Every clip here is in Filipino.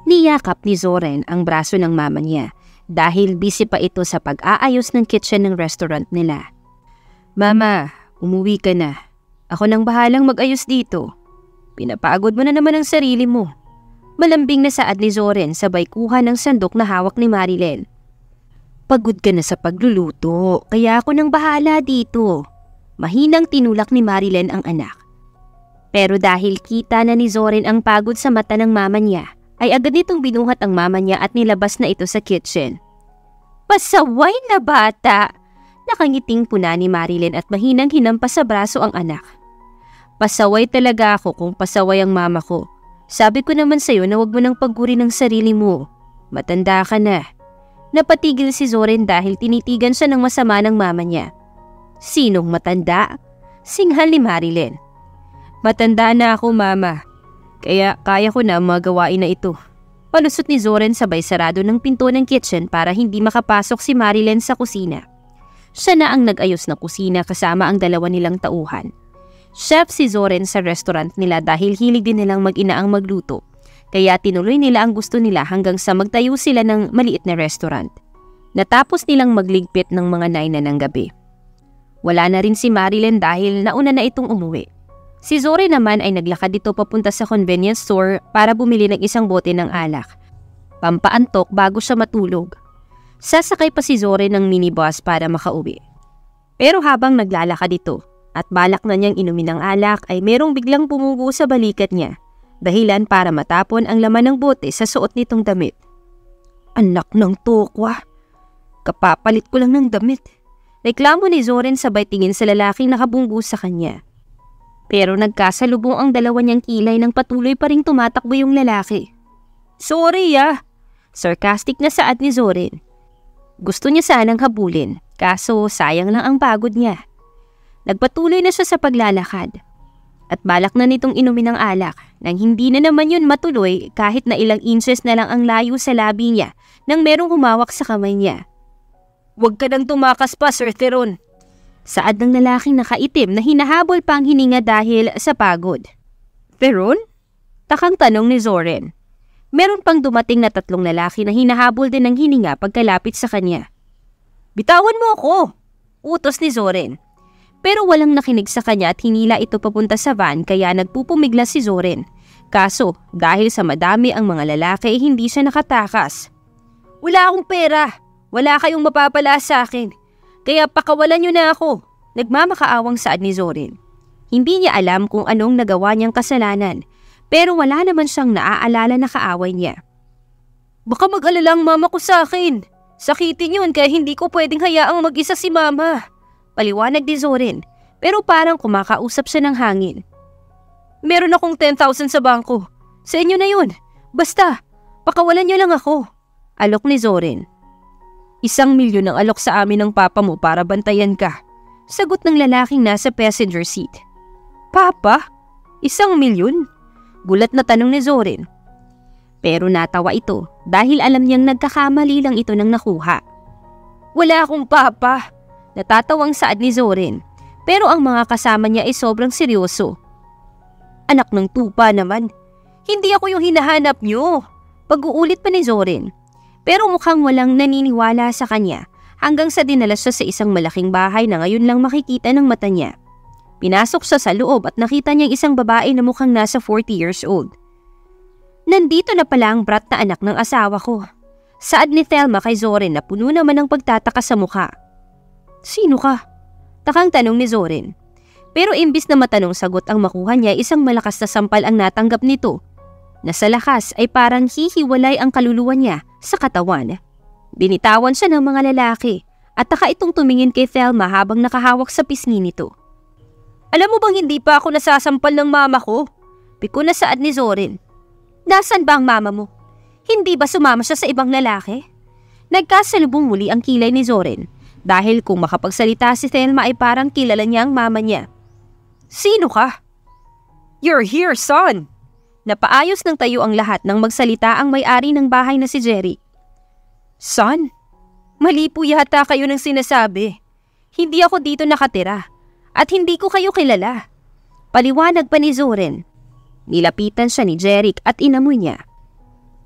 Niyakap ni Zoren ang braso ng mama niya dahil busy pa ito sa pag-aayos ng kitchen ng restaurant nila. Mama, umuwi ka na. Ako nang bahalang mag-ayos dito. Pinapagod mo na naman ang sarili mo. Malambing na saad ni Zoren sabay kuha ng sandok na hawak ni Marilyn. Pagod ka na sa pagluluto, kaya ako nang bahala dito. Mahinang tinulak ni Marilyn ang anak. Pero dahil kita na ni Zoren ang pagod sa mata ng mama niya, ay agad nitong binuhat ang mama niya at nilabas na ito sa kitchen. Pasaway na bata! Nakangiting puna ni Marilyn at mahinang hinampas sa braso ang anak. Pasaway talaga ako kung pasaway ang mama ko. Sabi ko naman sa'yo na huwag mo nang pagguri ng sarili mo. Matanda ka na. Napatigil si Zoren dahil tinitigan siya ng masama ng mama niya. Sinong matanda? Singhal ni Marilyn. Matanda na ako, mama. Kaya kaya ko na mga gawain na ito. Palusot ni Zoren sabay sarado ng pinto ng kitchen para hindi makapasok si Marilyn sa kusina. Siya na ang nag-ayos ng kusina kasama ang dalawa nilang tauhan. Chef si Zoren sa restaurant nila dahil hilig din nilang mag-ina ang magluto. Kaya tinuloy nila ang gusto nila hanggang sa magtayo sila ng maliit na restaurant. Natapos nilang magligpit ng mga 9 na ng gabi. Wala na rin si Marilyn dahil nauna na itong umuwi. Si Zoren naman ay naglakad dito papunta sa convenience store para bumili ng isang bote ng alak. Pampaantok bago siya matulog. Sasakay pa si Zoren ng minibus para makauwi. Pero habang naglalakad dito at balak na niyang inumin ng alak ay merong biglang pumugo sa balikat niya. Dahilan para matapon ang laman ng bote sa suot nitong damit. Anak ng tokwa! Kapapalit ko lang ng damit. Reklamo ni Zoren sabay tingin sa lalaking nakabunggo sa kanya. Pero nagkasalubong ang dalawa niyang kilay nang patuloy pa ring tumatakbo yung lalaki. Sorry Sarcastic na saad ni Zoren. Gusto niya sanang habulin, kaso sayang lang ang pagod niya. Nagpatuloy na siya sa paglalakad. At balak na nitong inumin ng alak nang hindi na naman yun matuloy kahit na ilang inches na lang ang layo sa labi niya nang merong humawak sa kamay niya. Huwag ka nang tumakas pa, Sir Theron. Saad ng lalaking nakaitim na hinahabol pa ang hininga dahil sa pagod. Theron? Takang tanong ni Zoren. Meron pang dumating na 3 lalaki na hinahabol din ng hininga pagkalapit sa kanya. Bitawan mo ako! Utos ni Zoren. Pero walang nakinig sa kanya at hinila ito papunta sa van kaya nagpupumiglas si Zoren. Kaso dahil sa madami ang mga lalaki hindi siya nakatakas. Wala akong pera! Wala kayong mapapala sa akin. Kaya pakawalan niyo na ako. Nagmamakaawang saad ni Zoren. Hindi niya alam kung anong nagawa niyang kasalanan. Pero wala naman siyang naaalala na kaaway niya. Baka mag-alala ang mama ko sa akin. Sakitin yun kaya hindi ko pwedeng hayaang mag-isa si mama. Paliwanag ni Zoren. Pero parang kumakausap siya ng hangin. Meron akong 10,000 sa bangko. Sa inyo na yun. Basta, pakawalan niyo lang ako. Alok ni Zoren. 1,000,000 ang alok sa amin ng papa mo para bantayan ka. Sagot ng lalaking nasa passenger seat. Papa? 1,000,000? Gulat na tanong ni Zoren. Pero natawa ito dahil alam niyang nagkakamali lang ito ng nakuha. Wala akong papa. Natatawang saad ni Zoren. Pero ang mga kasama niya ay sobrang seryoso. Anak ng tupa naman. Hindi ako yung hinahanap niyo. Pag-uulit pa ni Zoren. Pero mukhang walang naniniwala sa kanya hanggang sa dinala siya sa isang malaking bahay na ngayon lang makikita ng mata niya. Pinasok siya sa loob at nakita niyang isang babae na mukhang nasa 40 years old. Nandito na pala ang brat na anak ng asawa ko. Saad ni Thelma kay Zoren na puno naman ng pagtataka sa mukha. Sino ka? Takang tanong ni Zoren. Pero imbis na matanong sagot ang makuha niya, isang malakas na sampal ang natanggap nito. Na sa lakas ay parang hihiwalay ang kaluluwa niya sa katawan. Binitawan siya ng mga lalaki at taka itong tumingin kay Thelma habang nakahawak sa pisngi nito. Alam mo bang hindi pa ako nasasampal ng mama ko? Piko na saad ni Zoren. Nasaan ba ang mama mo? Hindi ba sumama siya sa ibang lalaki? Nagkasalubong muli ang kilay ni Zoren dahil kung makapagsalita si Thelma ay parang kilala niya ang mama niya. Sino ka? You're here, son! Napaayos ng tayo ang lahat nang magsalita ang may-ari ng bahay na si Jerry. Son, mali po yata kayo ng sinasabi. Hindi ako dito nakatira at hindi ko kayo kilala. Paliwanag pa ni Zoren. Nilapitan siya ni Jeric at inamoy niya.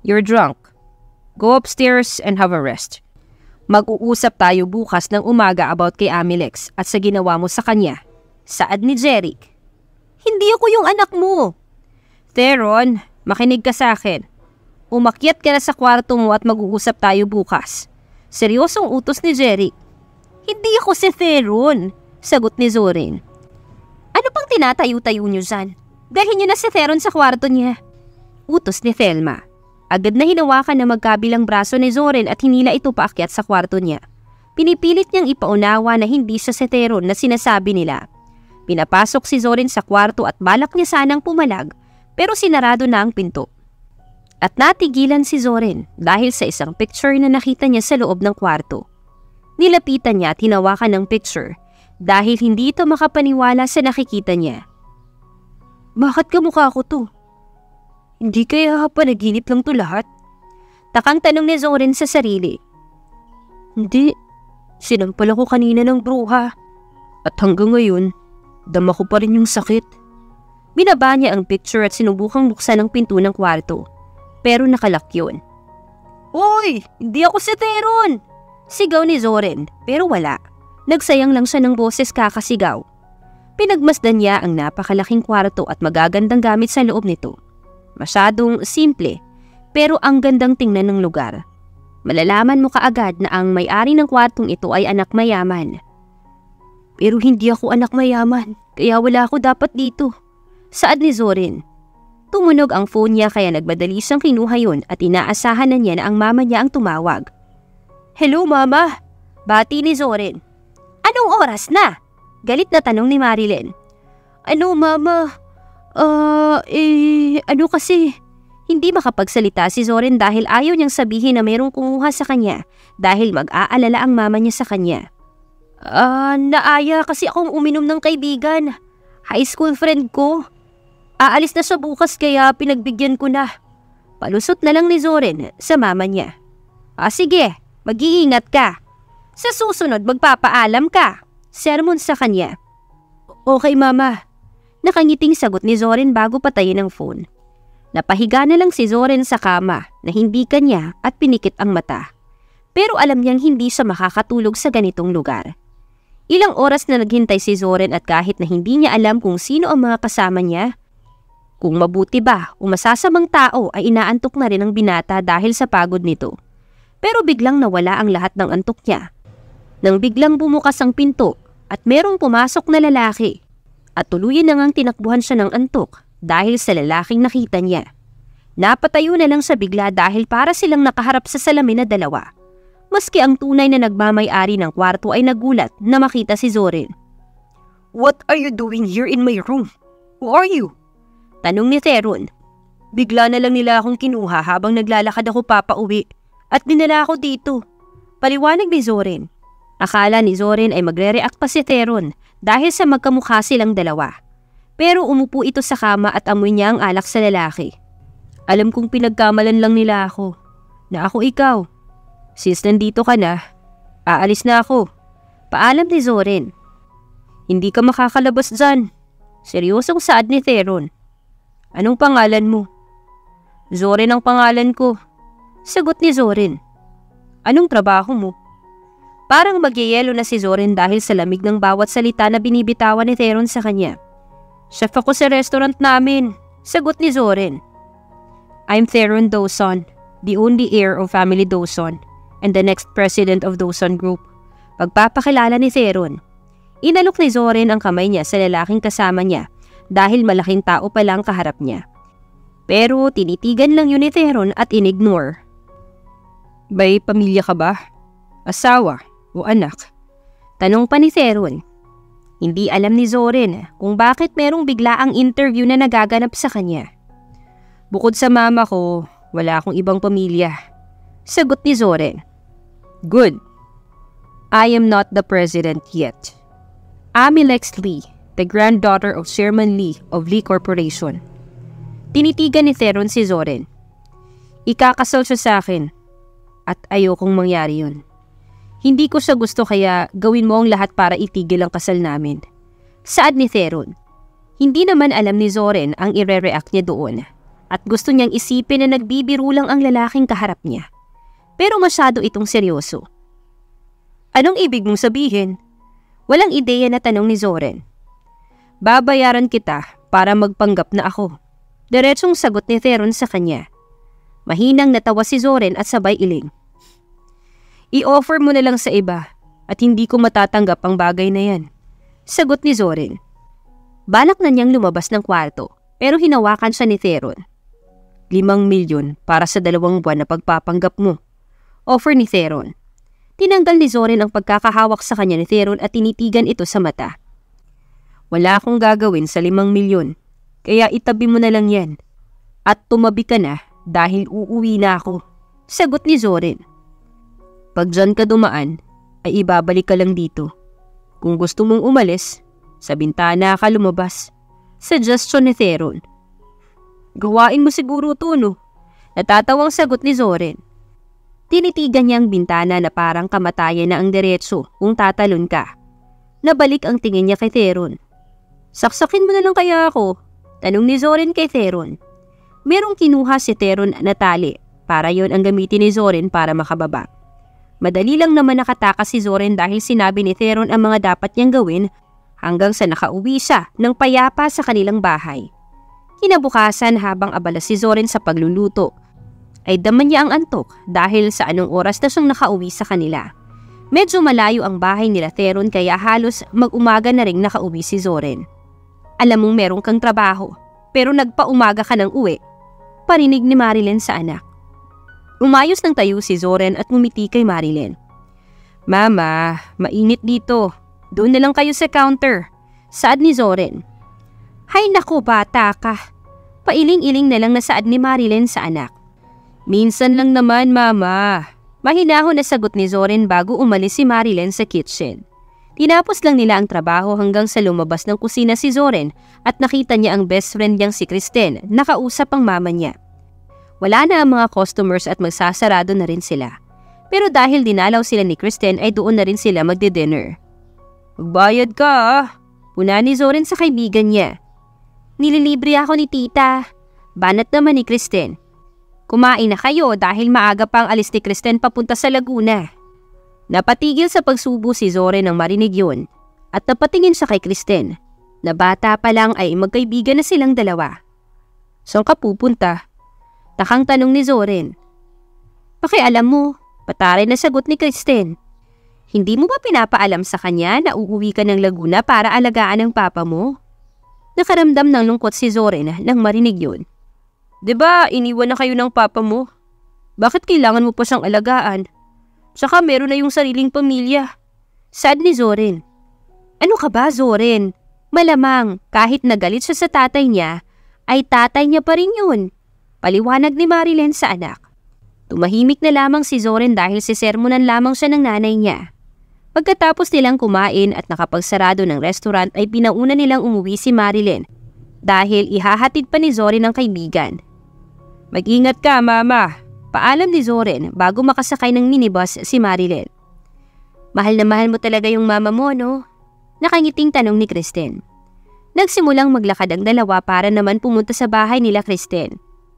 You're drunk. Go upstairs and have a rest. Mag-uusap tayo bukas ng umaga about kay Amilex at sa ginawa mo sa kanya. Saad ni Jeric. Hindi ako yung anak mo. Theron, makinig ka sa akin. Umakyat ka na sa kwarto mo at mag-uusap tayo bukas. Seryosong utos ni Jeric. Hindi ako si Theron, sagot ni Zorin. Ano pang tinatayo-tayo niyo dyan? Dalhin niyo na si Theron sa kwarto niya. Utos ni Thelma. Agad na hinawakan na magkabilang braso ni Zorin at hinila ito paakyat sa kwarto niya. Pinipilit niyang ipaunawa na hindi siya si Theron na sinasabi nila. Pinapasok si Zorin sa kwarto at balak niya sanang pumalag pero sinarado na ang pinto. At natigilan si Zorin dahil sa isang picture na nakita niya sa loob ng kwarto. Nilapitan niya at hinawakan ng picture dahil hindi ito makapaniwala sa nakikita niya. Bakit kamukha ko to? Hindi kaya panaginip lang to lahat? Takang tanong ni Zorin sa sarili. Hindi, sinampal ako kanina ng bruha. At hanggang ngayon, dama ko pa rin yung sakit. Binaba niya ang picture at sinubukang buksan ang pinto ng kwarto. Pero nakalak yun. Hoy! Hindi ako si Theron! Sigaw ni Zorin, pero wala. Nagsayang lang siya ng boses kakasigaw. Pinagmasdan niya ang napakalaking kwarto at magagandang gamit sa loob nito. Masyadong simple, pero ang gandang tingnan ng lugar. Malalaman mo kaagad na ang may-ari ng kwartong ito ay anak mayaman. Pero hindi ako anak mayaman, kaya wala ako dapat dito. Saad ni Zorin. Tumunog ang phone niya kaya nagmadali siyang kinuha yun at inaasahan na niya na ang mama niya ang tumawag. Hello mama! Bati ni Zorin. Anong oras na? Galit na tanong ni Marilyn. Ano mama? Ano kasi? Hindi makapagsalita si Zorin dahil ayaw niyang sabihin na mayroong kumuha sa kanya dahil mag-aalala ang mama niya sa kanya. Naaya kasi akong uminom ng kaibigan. High school friend ko. Aalis na siya bukas kaya pinagbigyan ko na. Palusot na lang ni Zorin sa mama niya. Sige, mag-iingat ka. Sa susunod magpapaalam ka. Sermon sa kanya. Okay mama. Nakangiting sagot ni Zorin bago patayin ang phone. Napahiga na lang si Zorin sa kama na hindi kanya at pinikit ang mata. Pero alam niyang hindi siya makakatulog sa ganitong lugar. Ilang oras na naghintay si Zorin at kahit na hindi niya alam kung sino ang mga kasama niya, kung mabuti ba o masasamang tao ay inaantok na rin ang binata dahil sa pagod nito. Pero biglang nawala ang lahat ng antok niya. Nang biglang bumukas ang pinto at merong pumasok na lalaki. At tuluyan na ngang tinakbuhan siya ng antok dahil sa lalaking nakita niya. Napatayo na lang siya bigla dahil para silang nakaharap sa salamin na dalawa. Maski ang tunay na nagmamay-ari ng kwarto ay nagulat na makita si Zorin. What are you doing here in my room? Who are you? Tanong ni Theron. Bigla na lang nila akong kinuha habang naglalakad ako papauwi at dinala ako dito. Paliwanag ni Zorin. Akala ni Zorin ay magre-react pa si Theron dahil sa magkamukha silang dalawa. Pero umupo ito sa kama at amoy niya ang alak sa lalaki. Alam kong pinagkamalan lang nila ako. Na ako ikaw. Since nandito ka na, aalis na ako. Paalam ni Zorin. Hindi ka makakalabas dyan. Seryosong saad ni Theron. Anong pangalan mo? Zorin ang pangalan ko. Sagot ni Zorin. Anong trabaho mo? Parang magyayelo na si Zorin dahil sa lamig ng bawat salita na binibitawan ni Theron sa kanya. Chef ako sa restaurant namin. Sagot ni Zorin. I'm Theron Dawson, the only heir of family Dawson and the next president of Dawson Group. Pagpapakilala ni Theron. Inalok ni Zorin ang kamay niya sa lalaking kasama niya dahil malaking tao pa lang kaharap niya. Pero tinitigan lang yun ni Theron at inignore. May pamilya ka ba? Asawa o anak? Tanong pa ni Theron. Hindi alam ni Zorin kung bakit merong biglaang interview na nagaganap sa kanya. Bukod sa mama ko, wala akong ibang pamilya. Sagot ni Zorin. Good. I am not the president yet. Amilex Lee, the granddaughter of Chairman Lee of Lee Corporation. Tinitigan ni Theron si Zorin. Ikakasal siya sa akin at ayokong mangyari yun. Hindi ko siya gusto kaya gawin mo ang lahat para itigil ang kasal namin. Saad ni Theron. Hindi naman alam ni Zorin ang ire-react niya doon. at gusto niyang isipin na nagbibiro lang ang lalaking kaharap niya. Pero masyado itong seryoso. Anong ibig mong sabihin? Walang ideya na tanong ni Zoren. Babayaran kita para magpanggap na ako. Diretsong sagot ni Theron sa kanya. Mahinang natawa si Zoren at sabay iling. I-offer mo na lang sa iba at hindi ko matatanggap ang bagay na yan. Sagot ni Zoren. Balak na niyang lumabas ng kwarto pero hinawakan siya ni Theron. 5 milyon para sa 2 buwan na pagpapanggap mo. Offer ni Theron. Tinanggal ni Zoren ang pagkakahawak sa kanya ni Theron at tinitigan ito sa mata. Wala akong gagawin sa 5 milyon, kaya itabi mo na lang yan. At tumabi ka na dahil uuwi na ako. Sagot ni Zoren. Pag dyan ka dumaan, ay ibabalik ka lang dito. Kung gusto mong umalis, sa bintana ka lumabas. Suggestion ni Theron. Gawain mo siguro to, no? Natatawang sagot ni Zoren. Tinitigan niya ang bintana na parang kamatayan na ang diretso kung tatalon ka. Nabalik ang tingin niya kay Theron. Saksakin mo na lang kaya ako? Tanong ni Zoren kay Theron. Merong kinuha si Theron na tali para yon ang gamitin ni Zoren para makababa. Madali lang naman nakatakas si Zoren dahil sinabi ni Theron ang mga dapat niyang gawin hanggang sa nakauwi siya ng payapa sa kanilang bahay. Kinabukasan habang abala si Zoren sa pagluluto, ay daman niya ang antok dahil sa anong oras na siyang nakauwi sa kanila. Medyo malayo ang bahay nila Theron kaya halos mag-umaga na ring nakauwi si Zoren. Alam mong meron kang trabaho pero nagpa-umaga ka ng uwi, parinig ni Marilyn sa anak. Umayos ng tayo si Zoren at ngumiti kay Marilyn. Mama, mainit dito. Doon na lang kayo sa counter. Saad ni Zoren. Hay naku bata ka. Pailing-iling na lang na saad ni Marilyn sa anak. Minsan lang naman mama. Mahinahon na sagot ni Zoren bago umalis si Marilyn sa kitchen. Tinapos lang nila ang trabaho hanggang sa lumabas ng kusina si Zoren at nakita niya ang best friend niyang si Kristen, nakausap ang mama niya. Wala na ang mga customers at magsasarado na rin sila. Pero dahil dinalaw sila ni Kristen ay doon na rin sila magdi-dinner. Magbayad ka ah. Puna ni Zoren sa kaibigan niya. Nililibre ako ni tita. Banat naman ni Kristen. Kumain na kayo dahil maaga pa ang alis ni Kristen papunta sa Laguna. Napatigil sa pagsubo si Zoren nang marinig yun at napatingin siya kay Kristen na bata pa lang ay magkaibigan na silang dalawa. Saan ka pupunta? Takang tanong ni Zoren. Pakialam mo, patare na sagot ni Kristen. Hindi mo ba pinapaalam sa kanya na uuwi ka ng Laguna para alagaan ang papa mo? Nakaramdam ng lungkot si Zoren nang marinig yun. Diba iniwan na kayo ng papa mo? Bakit kailangan mo pa siyang alagaan? Saka meron na yung sariling pamilya. Sad ni Zoren. Ano ka ba Zoren? Malamang kahit nagalit siya sa tatay niya, ay tatay niya pa rin yun. Paliwanag ni Marilyn sa anak. Tumahimik na lamang si Zoren dahil sisermonan lamang siya ng nanay niya. Pagkatapos nilang kumain at nakapagsarado ng restaurant ay pinauna nilang umuwi si Marilyn dahil ihahatid pa ni Zoren ang kaibigan. Mag-ingat ka mama, paalam ni Zoren bago makasakay ng minibus si Marilyn. Mahal na mahal mo talaga yung mama mo, no? Nakangiting tanong ni Kristen. Nagsimulang maglakad ang dalawa para naman pumunta sa bahay nila Kristen.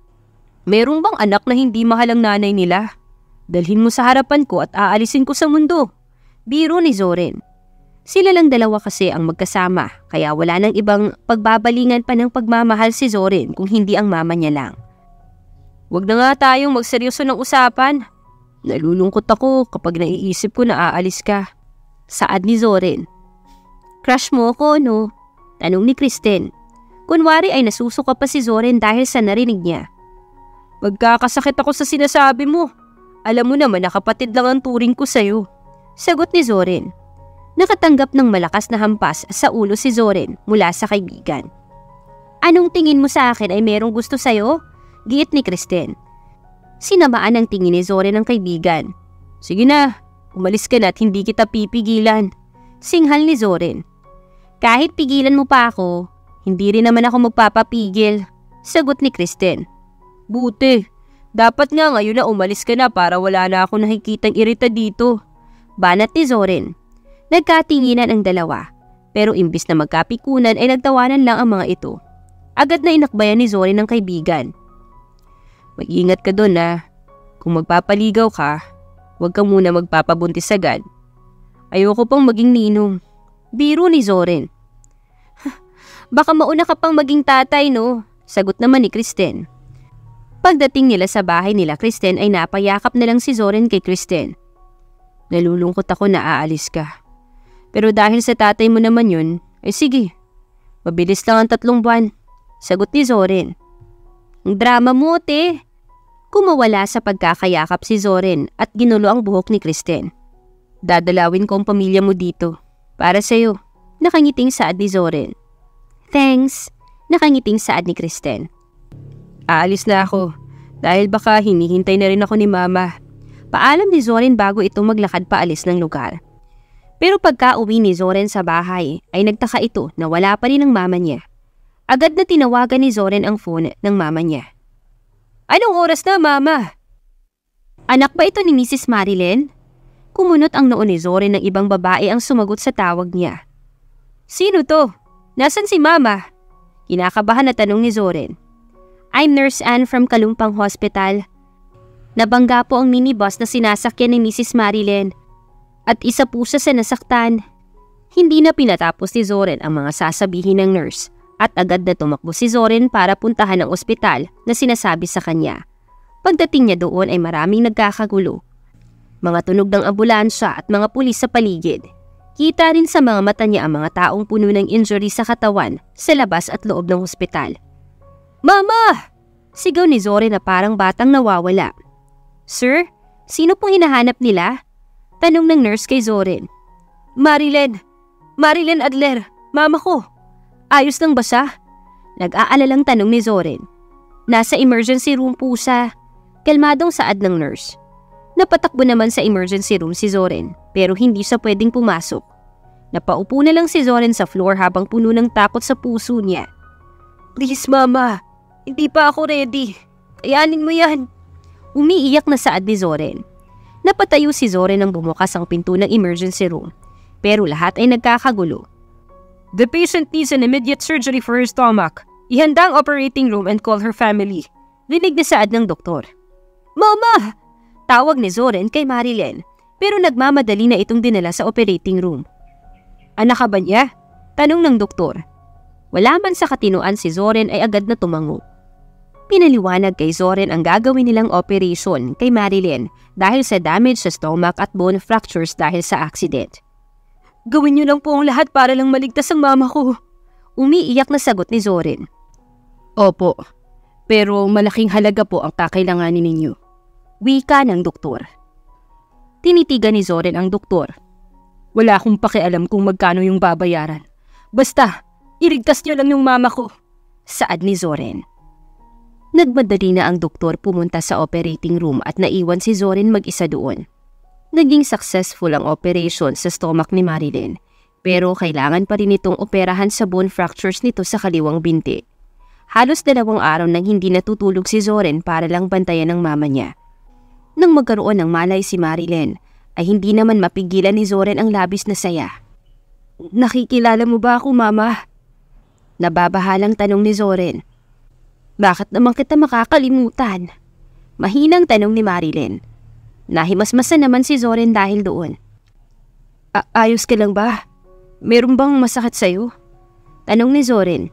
Merong bang anak na hindi mahal ang nanay nila? Dalhin mo sa harapan ko at aalisin ko sa mundo. Biro ni Zoren. Sila lang dalawa kasi ang magkasama kaya wala nang ibang pagbabalingan pa ng pagmamahal si Zoren kung hindi ang mama niya lang. Huwag na nga tayong magseryoso ng usapan. Nalulungkot ako kapag naiisip ko na aalis ka. Saad ni Zoren. Crush mo ko, no? Tanong ni Kristen. Kunwari ay nasusuka pa si Zoren dahil sa narinig niya. Magkakasakit ako sa sinasabi mo. Alam mo naman na kapatid lang ang turing ko sa'yo. Sagot ni Zoren. Nakatanggap ng malakas na hampas sa ulo si Zoren mula sa kaibigan. Anong tingin mo sa akin ay merong gusto sa'yo? Giit ni Kristen. Sinamaan ang tingin ni Zoren ang kaibigan. Sige na, umalis ka na at hindi kita pipigilan. Singhal ni Zoren. Kahit pigilan mo pa ako, hindi rin naman ako magpapapigil. Sagot ni Kristen. Buti, dapat nga ngayon na umalis ka na para wala na ako nakikitang irita dito. Banat ni Zoren. Nagkatinginan ang dalawa, pero imbis na magkapikunan ay nagtawanan lang ang mga ito. Agad na inakbayan ni Zoren ang kaibigan. Mag-ingat ka doon ha. Kung magpapaligaw ka, huwag ka muna magpapabuntis agad. Ayoko pang maging ninong. Biro ni Zoren. Baka mauna ka pang maging tatay no? Sagot naman ni Kristen. Pagdating nila sa bahay nila Kristen ay napayakap na lang si Zoren kay Kristen. Nalulungkot ako na aalis ka. Pero dahil sa tatay mo naman yun, ay sige. Mabilis lang ang 3 buwan. Sagot ni Zoren. Ang drama mo, te. Kumawala sa pagkakayakap si Zoren at ginulo ang buhok ni Kristen. Dadalawin ko ang pamilya mo dito. Para sa'yo. Nakangiting saad ni Zoren. Thanks. Nakangiting saad ni Kristen. Aalis na ako. Dahil baka hinihintay na rin ako ni Mama. Paalam ni Zoren bago ito maglakad paalis ng lugar. Pero pagka-uwi ni Zoren sa bahay ay nagtaka ito na wala pa rin ang mama niya. Agad na tinawagan ni Zoren ang phone ng mama niya. Anong oras na, Mama? Anak ba ito ni Mrs. Marilyn? Kumunot ang noo ni Zoren ng ibang babae ang sumagot sa tawag niya. Sino to? Nasaan si Mama? Kinakabahan na tanong ni Zoren. I'm Nurse Anne from Kalumpang Hospital. Nabangga po ang minibus na sinasakyan ni Mrs. Marilyn at isa po siya sa nasaktan. Hindi na pinatapos ni Zoren ang mga sasabihin ng nurse at agad na tumakbo si Zoren para puntahan ang ospital na sinasabi sa kanya. Pagdating niya doon ay maraming nagkakagulo. Mga tunog ng ambulansya at mga pulis sa paligid. Kita rin sa mga mata niya ang mga taong puno ng injury sa katawan sa labas at loob ng ospital. Mama! Sigaw ni Zoren na parang batang nawawala. Sir, sino pong hinahanap nila? Tanong ng nurse kay Zoren. Marilyn Adler, mama ko. Ayos lang ba siya? Nag-aalalang tanong ni Zoren. Nasa emergency room po siya. Kalmadong saad ng nurse. Napatakbo naman sa emergency room si Zoren pero hindi siya pwedeng pumasok. Napaupo na lang si Zoren sa floor habang puno ng takot sa puso niya. Please mama, hindi pa ako ready. Kayanin mo yan. Umiiyak na saad ni Zoren. Napatayo si Zoren nang bumukas ang pinto ng emergency room. Pero lahat ay nagkakagulo. The patient needs an immediate surgery for her stomach. Ihanda ang operating room and call her family. Rinig na saad ng doktor. Mama! Tawag ni Zoren kay Marilyn. Pero nagmamadali na itong dinala sa operating room. Anak ka ba niya? Tanong ng doktor. Wala man sa katinuan si Zoren ay agad na tumango. Pinaliwanag kay Zoren ang gagawin nilang operation kay Marilyn dahil sa damage sa stomach at bone fractures dahil sa accident. Gawin niyo lang po ang lahat para lang maligtas ang mama ko. Umiiyak na sagot ni Zoren. Opo, pero malaking halaga po ang kakailanganin ninyo. Wika ng doktor. Tinitigan ni Zoren ang doktor. Wala akong pakialam kung magkano yung babayaran. Basta, irigtas niyo lang yung mama ko. Saad ni Zoren. Nagmadali na ang doktor pumunta sa operating room at naiwan si Zoren mag-isa doon. Naging successful ang operation sa stomach ni Marilyn, pero kailangan pa rin itong operahan sa bone fractures nito sa kaliwang binti. Halos 2 araw nang hindi natutulog si Zoren para lang bantayan ng mama niya. Nang magkaroon ng malay si Marilyn, ay hindi naman mapigilan ni Zoren ang labis na saya. Nakikilala mo ba ako, Mama? Nababahalang tanong ni Zoren. Bakit naman kita makakalimutan? Mahinang tanong ni Marilyn. Nahimasmasan naman si Zoren dahil doon. Ayos ka lang ba? Meron bang masakit sa'yo? Tanong ni Zoren.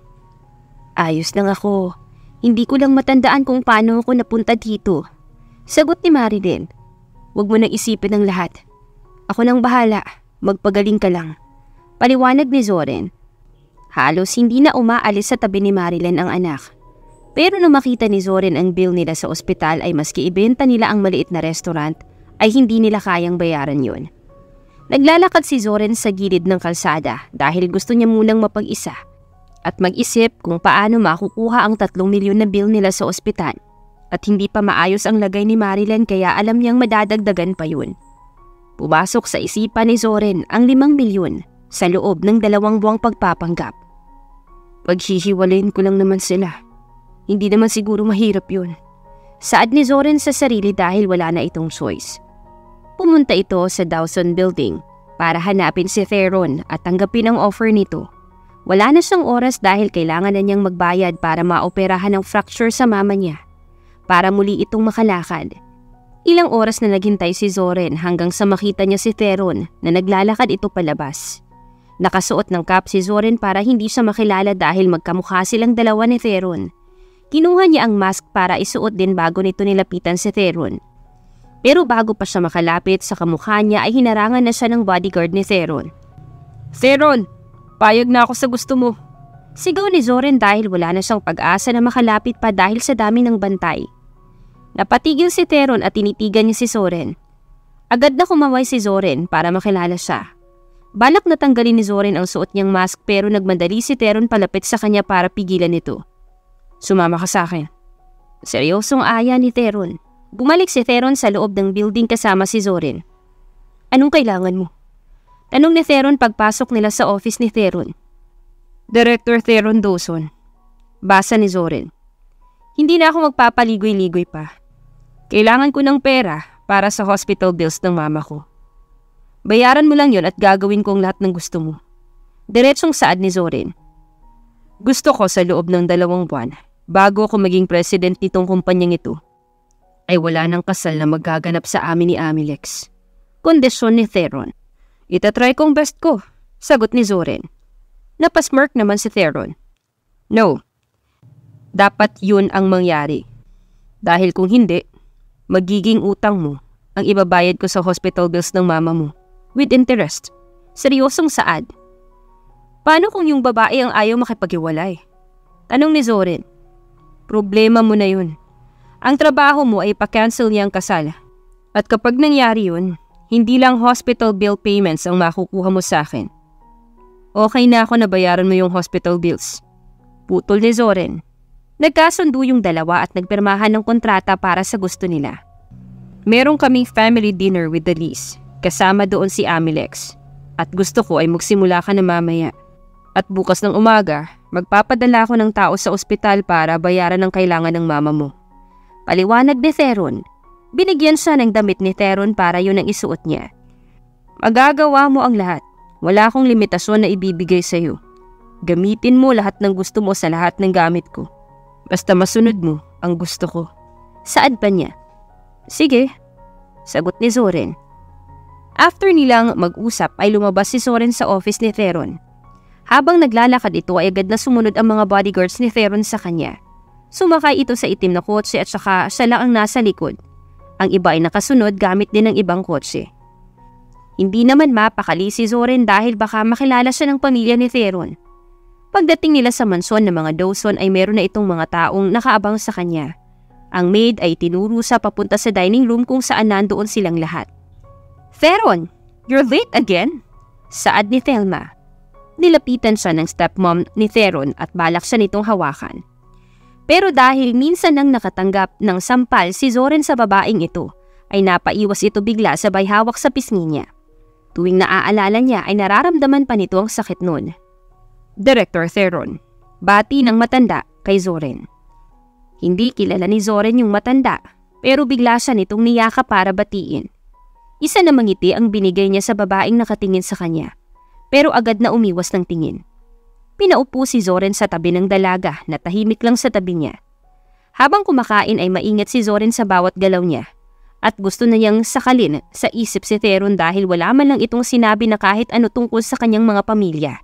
Ayos lang ako. Hindi ko lang matandaan kung paano ako napunta dito. Sagot ni Marilyn. Huwag mo nang isipin ang lahat. Ako nang bahala. Magpagaling ka lang. Paliwanag ni Zoren. Halos hindi na umaalis sa tabi ni Marilyn ang anak. Pero nung makita ni Zoren ang bill nila sa ospital ay maski ibenta nila ang maliit na restaurant ay hindi nila kayang bayaran yon. Naglalakad si Zoren sa gilid ng kalsada dahil gusto niya munang mapag-isa at mag-isip kung paano makukuha ang 3 milyon na bill nila sa ospital. At hindi pa maayos ang lagay ni Marilyn kaya alam niyang madadagdagan pa yun. Pumasok sa isipan ni Zoren ang 5 milyon sa loob ng 2 buwang pagpapanggap. Paghihiwalayin ko lang naman sila. Hindi naman siguro mahirap yun. Saad ni Zoren sa sarili dahil wala na itong choice. Pumunta ito sa Dawson Building para hanapin si Theron at tanggapin ang offer nito. Wala na siyang oras dahil kailangan na niyang magbayad para maoperahan ang fracture sa mama niya. para muli itong makalakad. Ilang oras na naghintay si Zoren hanggang sa makita niya si Theron na naglalakad ito palabas. Nakasuot ng cap si Zoren para hindi siya makilala dahil magkamukha silang dalawa ni Theron. Kinuha niya ang mask para isuot din bago nito nilapitan si Theron. Pero bago pa siya makalapit sa kamukha niya ay hinarangan na siya ng bodyguard ni Theron. "Theron, payag na ako sa gusto mo." Sigaw ni Zoren dahil wala na siyang pag-asa na makalapit pa dahil sa dami ng bantay. Napatigil si Theron at tinitigan niya si Zoren. Agad na kumaway si Zoren para makilala siya. Balak na tanggalin ni Zoren ang suot niyang mask pero nagmadali si Theron palapit sa kanya para pigilan ito. "Sumama ka sa akin." Seryosong aya ni Theron. Bumalik si Theron sa loob ng building kasama si Zoren. "Anong kailangan mo?" Tanong ni Theron pagpasok nila sa office ni Theron. "Director Theron Dawson." Basa ni Zoren. "Hindi na ako magpapaligoy-ligoy pa. Kailangan ko ng pera para sa hospital bills ng mama ko. Bayaran mo lang yon at gagawin ko ang lahat ng gusto mo." Diretsong saad ni Zoren. "Gusto ko sa loob ng 2 buwan, bago ako maging president nitong kumpanyang ito, ay wala ng kasal na magaganap sa amin ni Amilex." Kondisyon ni Theron. "Itatry kong best ko," sagot ni Zoren. Napasmirk naman si Theron. "No. Dapat yun ang mangyari. Dahil kung hindi, magiging utang mo ang ibabayad ko sa hospital bills ng mama mo. With interest." Seryosong saad. "Paano kung yung babae ang ayaw makipaghiwalay?" Tanong ni Zoren. "Problema mo na yun. Ang trabaho mo ay pa-cancel niya ang kasal. At kapag nangyari yun, hindi lang hospital bill payments ang makukuha mo sa akin. Okay na ako na bayaran mo yung hospital bills." Putol ni Zoren. Nagkasundo yung dalawa at nagpirmahan ng kontrata para sa gusto nila. "Meron kaming family dinner with the Lees, kasama doon si Amilex. At gusto ko ay magsimula ka na mamaya. At bukas ng umaga, magpapadala ako ng tao sa ospital para bayaran ang kailangan ng mama mo." Paliwanag ni Theron. Binigyan siya ng damit ni Theron para yun ang isuot niya. "Magagawa mo ang lahat. Wala akong limitasyon na ibibigay sa iyo. Gamitin mo lahat ng gusto mo sa lahat ng gamit ko. Basta masunod mo ang gusto ko." Saad pa niya. "Sige," sagot ni Zoren. After nilang mag-usap ay lumabas si Zoren sa office ni Theron. Habang naglalakad ito ay agad na sumunod ang mga bodyguards ni Theron sa kanya. Sumakay ito sa itim na kotse at saka siya lang ang nasa likod. Ang iba ay nakasunod gamit din ng ibang kotse. Hindi naman mapakali si Zoren dahil baka makilala siya ng pamilya ni Theron. Pagdating nila sa mansyon ng mga Dawson ay meron na itong mga taong nakaabang sa kanya. Ang maid ay tinuro sa papunta sa dining room kung saan nandoon silang lahat. "Theron, you're late again?" Saad ni Thelma. Nilapitan siya ng stepmom ni Theron at balak siya nitong hawakan. Pero dahil minsan nang nakatanggap ng sampal si Zoren sa babaeng ito, ay napaiwas ito bigla sabay hawak sa pisngi niya. Tuwing naaalala niya ay nararamdaman pa nito ang sakit nun. "Director Theron," bati ng matanda kay Zoren. Hindi kilala ni Zoren yung matanda, pero bigla siya nitong niyaka para batiin. Isa namang ngiti ang binigay niya sa babaeng nakatingin sa kanya, pero agad na umiwas ng tingin. Pinaupo si Zoren sa tabi ng dalaga na tahimik lang sa tabi niya. Habang kumakain ay maingat si Zoren sa bawat galaw niya, at gusto na niyang sakalin sa isip si Theron dahil wala man lang itong sinabi na kahit ano tungkol sa kanyang mga pamilya.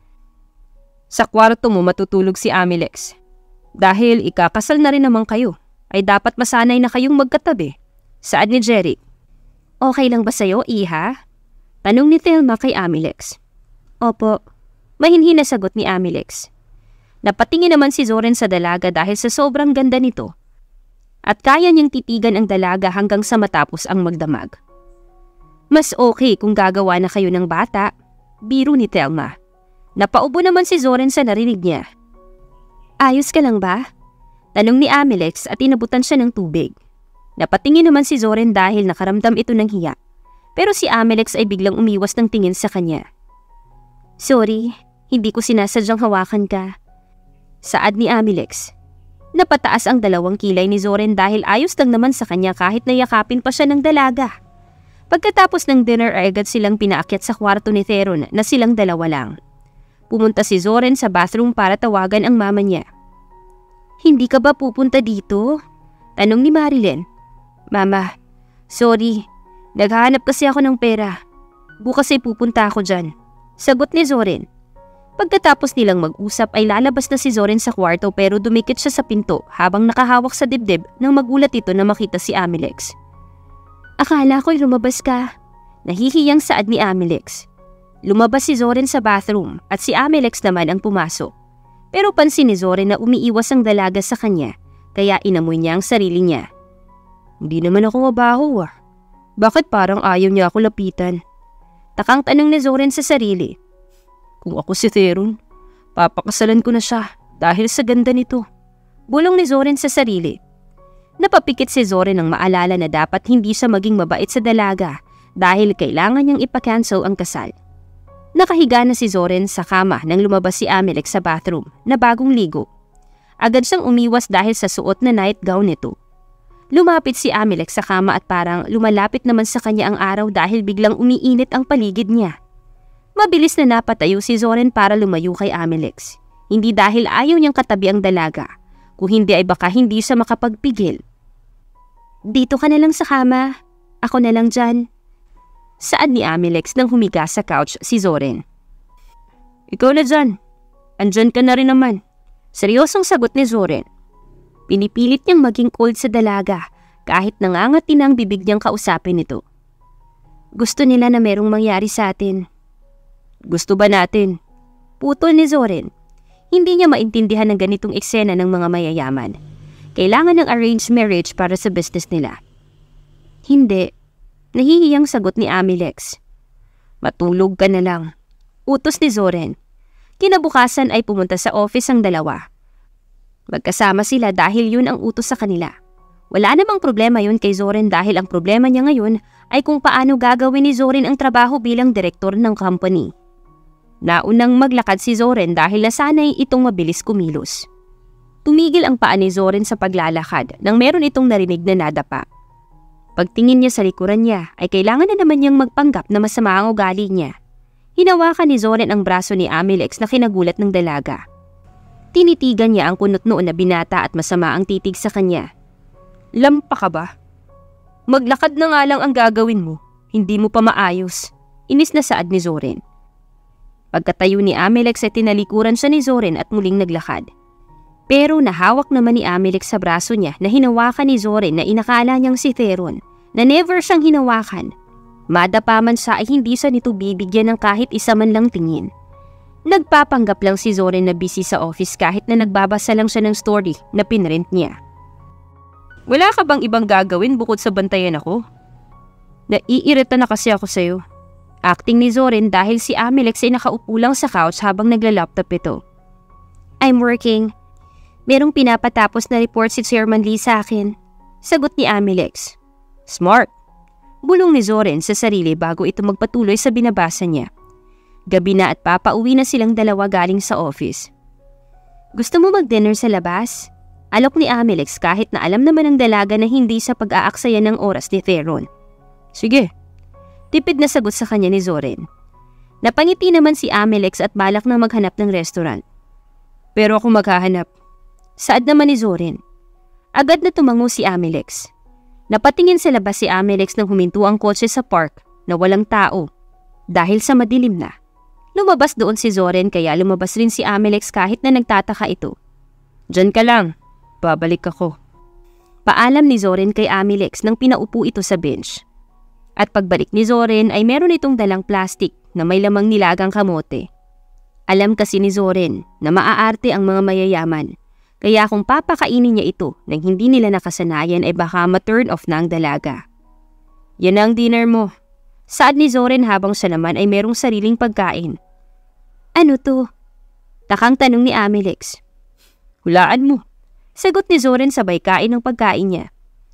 "Sa kwarto mo matutulog si Amilex. Dahil ikakasal na rin naman kayo, ay dapat masanay na kayong magkatabi." Saad ni Jeric. "Okay lang ba sa'yo, Iha?" Tanong ni Thelma kay Amilex. "Opo," mahinhin na sagot ni Amilex. Napatingin naman si Zoren sa dalaga dahil sa sobrang ganda nito. At kaya niyang titigan ang dalaga hanggang sa matapos ang magdamag. "Mas okay kung gagawa na kayo ng bata," biro ni Thelma. Napaubo naman si Zoren sa narinig niya. "Ayos ka lang ba?" Tanong ni Amilex at inabutan siya ng tubig. Napatingin naman si Zoren dahil nakaramdam ito ng hiya. Pero si Amilex ay biglang umiwas ng tingin sa kanya. "Sorry, hindi ko sinasadyang hawakan ka." Saad ni Amilex. Napataas ang dalawang kilay ni Zoren dahil ayos lang naman sa kanya kahit nayakapin pa siya ng dalaga. Pagkatapos ng dinner ay agad silang pinaakyat sa kwarto ni Theron na silang dalawa lang. Pumunta si Zoren sa bathroom para tawagan ang mama niya. "Hindi ka ba pupunta dito?" Tanong ni Marilyn. Mama, sorry. Naghahanap kasi ako ng pera. Bukas ay pupunta ako dyan. Sagot ni Zoren. Pagkatapos nilang mag-usap ay lalabas na si Zoren sa kwarto pero dumikit siya sa pinto habang nakahawak sa dibdib nang magulat ito na makita si Amilex. Akala ko'y lumabas ka. Nahihiyang saad ni Amilex. Lumabas si Zoren sa bathroom at si Amilex naman ang pumasok. Pero pansin ni Zoren na umiiwas ang dalaga sa kanya kaya inamoy niya ang sarili niya. Hindi naman ako mabaho ah. Bakit parang ayaw niya ako lapitan? Takang tanong ni Zoren sa sarili. Kung ako si Theron, papakasalan ko na siya dahil sa ganda nito. Bulong ni Zoren sa sarili. Napapikit si Zoren nang maalala na dapat hindi siya maging mabait sa dalaga dahil kailangan niyang ipakancel ang kasal. Nakahiga na si Zoren sa kama nang lumabas si Amilex sa bathroom na bagong ligo. Agad siyang umiwas dahil sa suot na nightgown nito. Lumapit si Amilex sa kama at parang lumalapit naman sa kanya ang araw dahil biglang umiinit ang paligid niya. Mabilis na napatayo si Zoren para lumayo kay Amilex. Hindi dahil ayaw niyang katabi ang dalaga, kung hindi ay baka hindi siya makapagpigil. Dito ka na lang sa kama, ako na lang dyan. Saad ni Amilex nang humiga sa couch si Zoren. Ikaw na dyan, andyan ka na rin naman. Seryosong sagot ni Zoren. Pinipilit niyang maging cold sa dalaga kahit nangangati na ang bibig niyang kausapin ito. Gusto nila na merong mangyari sa atin. Gusto ba natin? Putol ni Zoren. Hindi niya maintindihan ang ganitong eksena ng mga mayayaman. Kailangan ng arranged marriage para sa business nila. Hindi. Nahihiyang sagot ni Amilex. Matulog ka na lang. Utos ni Zoren. Kinabukasan ay pumunta sa office ang dalawa. Magkasama sila dahil yun ang utos sa kanila. Wala namang problema yun kay Zoren dahil ang problema niya ngayon ay kung paano gagawin ni Zoren ang trabaho bilang direktor ng company. Naunang maglakad si Zoren dahil nasanay itong mabilis kumilos. Tumigil ang paa ni Zoren sa paglalakad nang meron itong narinig na nadapa. Pagtingin niya sa likuran niya ay kailangan na naman niyang magpanggap na masama ang ugali niya. Hinawakan ni Zoren ang braso ni Amilex na kinagulat ng dalaga. Tinitigan niya ang kunot noon na binata at masama ang titig sa kanya. Lampa ka ba? Maglakad na nga lang ang gagawin mo, hindi mo pa maayos. Inis na saad ni Zoren. Pagkatayo ni Amilex ay tinalikuran siya ni Zoren at muling naglakad. Pero nahawak naman ni Amilex sa braso niya na hinawakan ni Zoren na inakala niyang si Theron na never siyang hinawakan. Madapa man siya ay hindi siya nito bibigyan ng kahit isa man lang tingin. Nagpapanggap lang si Zoren na busy sa office kahit na nagbabasa lang siya ng story na pinrint niya. Wala ka bang ibang gagawin bukod sa bantayan ako? Naiirita na kasi ako sa'yo. Acting ni Zoren dahil si Amilex ay nakaupo lang sa couch habang nagla-laptop ito. I'm working. Merong pinapatapos na report si Chairman Lee sa akin. Sagot ni Amilex. Smart. Bulong ni Zoren sa sarili bago ito magpatuloy sa binabasa niya. Gabi na at papauwi na silang dalawa galing sa office. Gusto mo mag-dinner sa labas? Alok ni Amilex kahit na alam naman ng dalaga na hindi sa pag-aaksaya ng oras ni Theron. Sige. Tipid na sagot sa kanya ni Zoren. Napangiti naman si Amilex at balak na maghanap ng restaurant. Pero ako maghahanap. Saad naman ni Zoren. Agad na tumango si Amilex. Napatingin sa labas si Amilex nang huminto ang kotse sa park na walang tao dahil sa madilim na. Lumabas doon si Zoren kaya lumabas rin si Amilex kahit na nagtataka ito. Diyan ka lang, babalik ako. Paalam ni Zoren kay Amilex nang pinaupo ito sa bench. At pagbalik ni Zoren ay meron itong dalang plastic na may lamang nilagang kamote. Alam kasi ni Zoren na maaarte ang mga mayayaman. Kaya kung papakainin niya ito nang hindi nila nakasanayan ay baka ma-turn off na ang dalaga. Yan ang dinner mo. Saad ni Zoren habang siya naman ay merong sariling pagkain. Ano to? Takang tanong ni Amilex. Hulaan mo. Sagot ni Zoren sabay kain ng pagkain niya.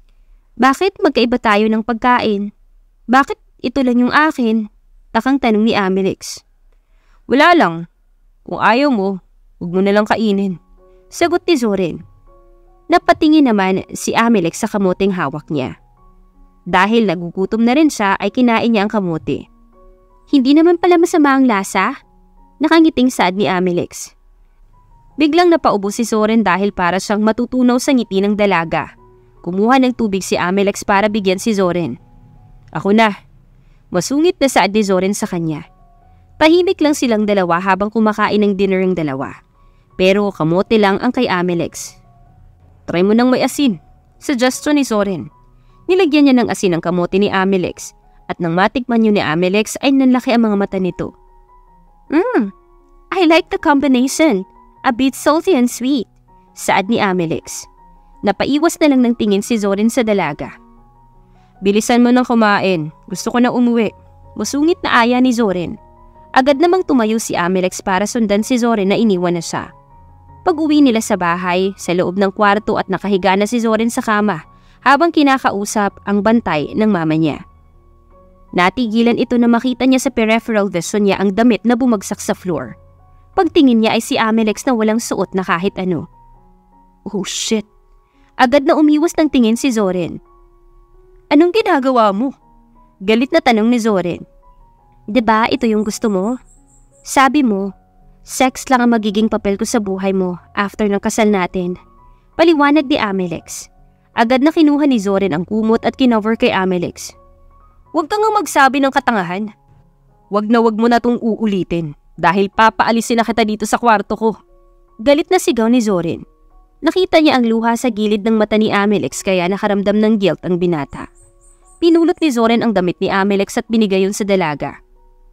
Bakit magkaiba tayo ng pagkain? Bakit ito lang yung akin? Takang tanong ni Amilex. Wala lang. Kung ayaw mo, huwag mo na lang kainin. Sagot ni Zoren. Napatingin naman si Amilex sa kamoteng hawak niya. Dahil nagugutom na rin siya ay kinain niya ang kamote. Hindi naman pala masama ang lasa? Nakangiting saad ni Amilex. Biglang napaubo si Zoren dahil para siyang matutunaw sa ngiti ng dalaga. Kumuha ng tubig si Amelex para bigyan si Zoren. Ako na. Masungit na saad ni Zoren sa kanya. Tahimik lang silang dalawa habang kumakain ng dinner ng dalawa. Pero kamote lang ang kay Amelex. Try mo nang may asin. Suggestion ni Zoren. Nilagyan niya ng asin ang kamote ni Amelex at nang matikman yun ni Amelex ay nanlaki ang mga mata nito. I like the combination. A bit salty and sweet. Saad ni Amelex. Napaiwas na lang ng tingin si Zoren sa dalaga. Bilisan mo nang kumain. Gusto ko na umuwi. Masungit na aya ni Zoren. Agad namang tumayo si Amelex para sundan si Zoren na iniwan na siya. Pag-uwi nila sa bahay, sa loob ng kwarto at nakahiga na si Zoren sa kama habang kinakausap ang bantay ng mama niya. Natigilan ito na makita niya sa peripheral vision niya ang damit na bumagsak sa floor. Pagtingin niya ay si Amelex na walang suot na kahit ano. Oh shit! Agad na umiwas ng tingin si Zoren. Anong ginagawa mo? Galit na tanong ni Zoren. Diba ito yung gusto mo? Sabi mo, sex lang ang magiging papel ko sa buhay mo after ng kasal natin. Paliwanag ni Amelex. Agad na kinuha ni Zoren ang kumot at kinover kay Amelex. Huwag kang magsabi ng katangahan. Huwag mo na tong uulitin dahil papaalisin na kita dito sa kwarto ko. Galit na sigaw ni Zoren. Nakita niya ang luha sa gilid ng mata ni Amelex kaya nakaramdam ng guilt ang binata. Pinulot ni Zoren ang damit ni Amelex at binigay yun sa dalaga.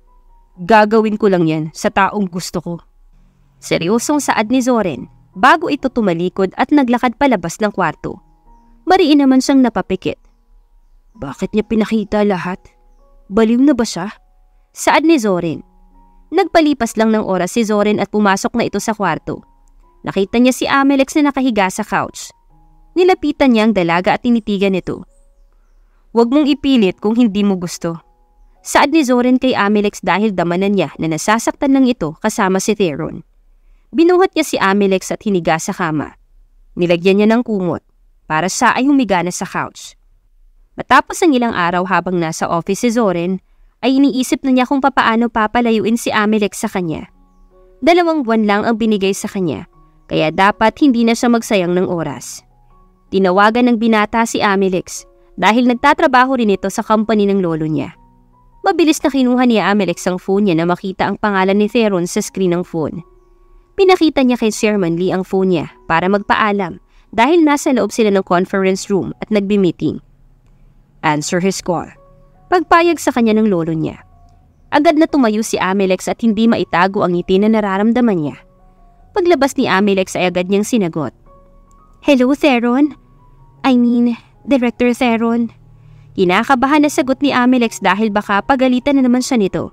Gagawin ko lang yan sa taong gusto ko. Seryosong saad ni Zoren bago ito tumalikod at naglakad palabas ng kwarto. Mariin naman siyang napapikit. Bakit niya pinakita lahat? Baliw na ba siya? Saad ni Zoren. Nagpalipas lang ng oras si Zoren at pumasok na ito sa kwarto. Nakita niya si Amelex na nakahiga sa couch. Nilapitan niya ang dalaga at tinitigan ito. Huwag mong ipilit kung hindi mo gusto. Saad ni Zoren kay Amelex dahil damanan niya na nasasaktan lang ito kasama si Theron. Binuhat niya si Amelex at hiniga sa kama. Nilagyan niya ng kumot para siya ay humiga na sa couch. Matapos ang ilang araw habang nasa office si Zoren, ay iniisip na niya kung papaano papalayuin si Amelex sa kanya. 2 buwan lang ang binigay sa kanya. Kaya dapat hindi na siya magsayang ng oras. Tinawagan ng binata si Amelex dahil nagtatrabaho rin ito sa company ng lolo niya. Mabilis na kinuha ni Amelex ang phone niya na makita ang pangalan ni Theron sa screen ng phone. Pinakita niya kay Chairman Lee ang phone niya para magpaalam dahil nasa loob sila ng conference room at nagbi-meeting. Answer his call. Pagpayag sa kanya ng lolo niya. Agad na tumayo si Amelex at hindi maitago ang ngiti na nararamdaman niya. Paglabas ni Amelex ay agad niyang sinagot. Hello, Theron? I mean, Director Theron. Kinakabahan na sagot ni Amelex dahil baka pagalitan na naman siya nito.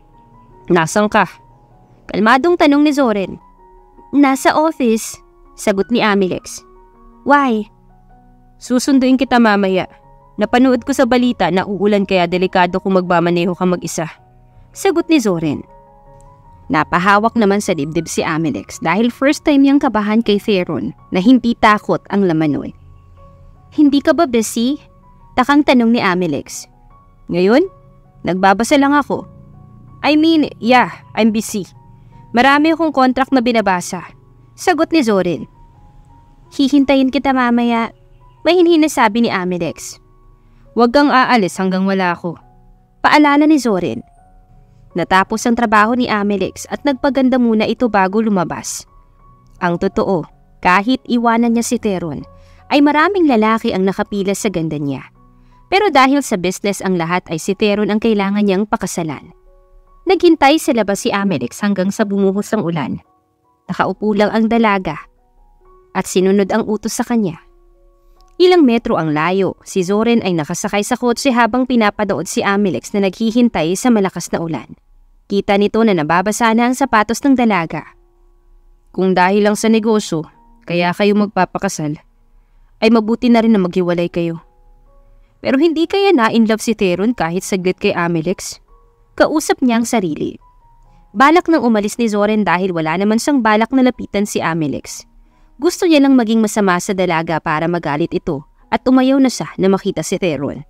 Nasaan ka? Kalmadong tanong ni Zoren. Nasa office, sagot ni Amelex. Why? Susunduin kita mamaya. Napanood ko sa balita na uulan kaya delikado kung magmamaneho ka mag-isa. Sagot ni Zoren. Napahawak naman sa dibdib si Amelex dahil first time niyang kabahan kay Theron na hindi takot ang laman nun. Hindi ka ba busy? Takang tanong ni Amelex. Ngayon? Nagbabasa lang ako. I mean, yeah, I'm busy. Marami akong contract na binabasa. Sagot ni Zoren. Hihintayin kita mamaya. Mahinhin na sabi ni Amelex. Huwag kang aalis hanggang wala ako. Paalala ni Zoren. Natapos ang trabaho ni Amelex at nagpaganda muna ito bago lumabas. Ang totoo, kahit iwanan niya si Theron, ay maraming lalaki ang nakapila sa ganda niya. Pero dahil sa business ang lahat ay si Theron ang kailangan niyang pakasalan. Naghintay sa labas si Amelex hanggang sa bumuhos ang ulan. Nakaupo lang ang dalaga at sinunod ang utos sa kanya. Ilang metro ang layo, si Zoren ay nakasakay sa kotse habang pinapadaod si Amelex na naghihintay sa malakas na ulan. Kita nito na nababasa na ang sapatos ng dalaga. Kung dahil lang sa negosyo, kaya kayo magpapakasal, ay mabuti na rin na maghiwalay kayo. Pero hindi kaya na-inlove si Theron kahit saglit kay Amelex? Kausap niya ang sarili. Balak nang umalis ni Zoren dahil wala naman siyang balak na lapitan si Amelex. Gusto niya lang maging masama sa dalaga para magalit ito at umayaw na siya na makita si Theron.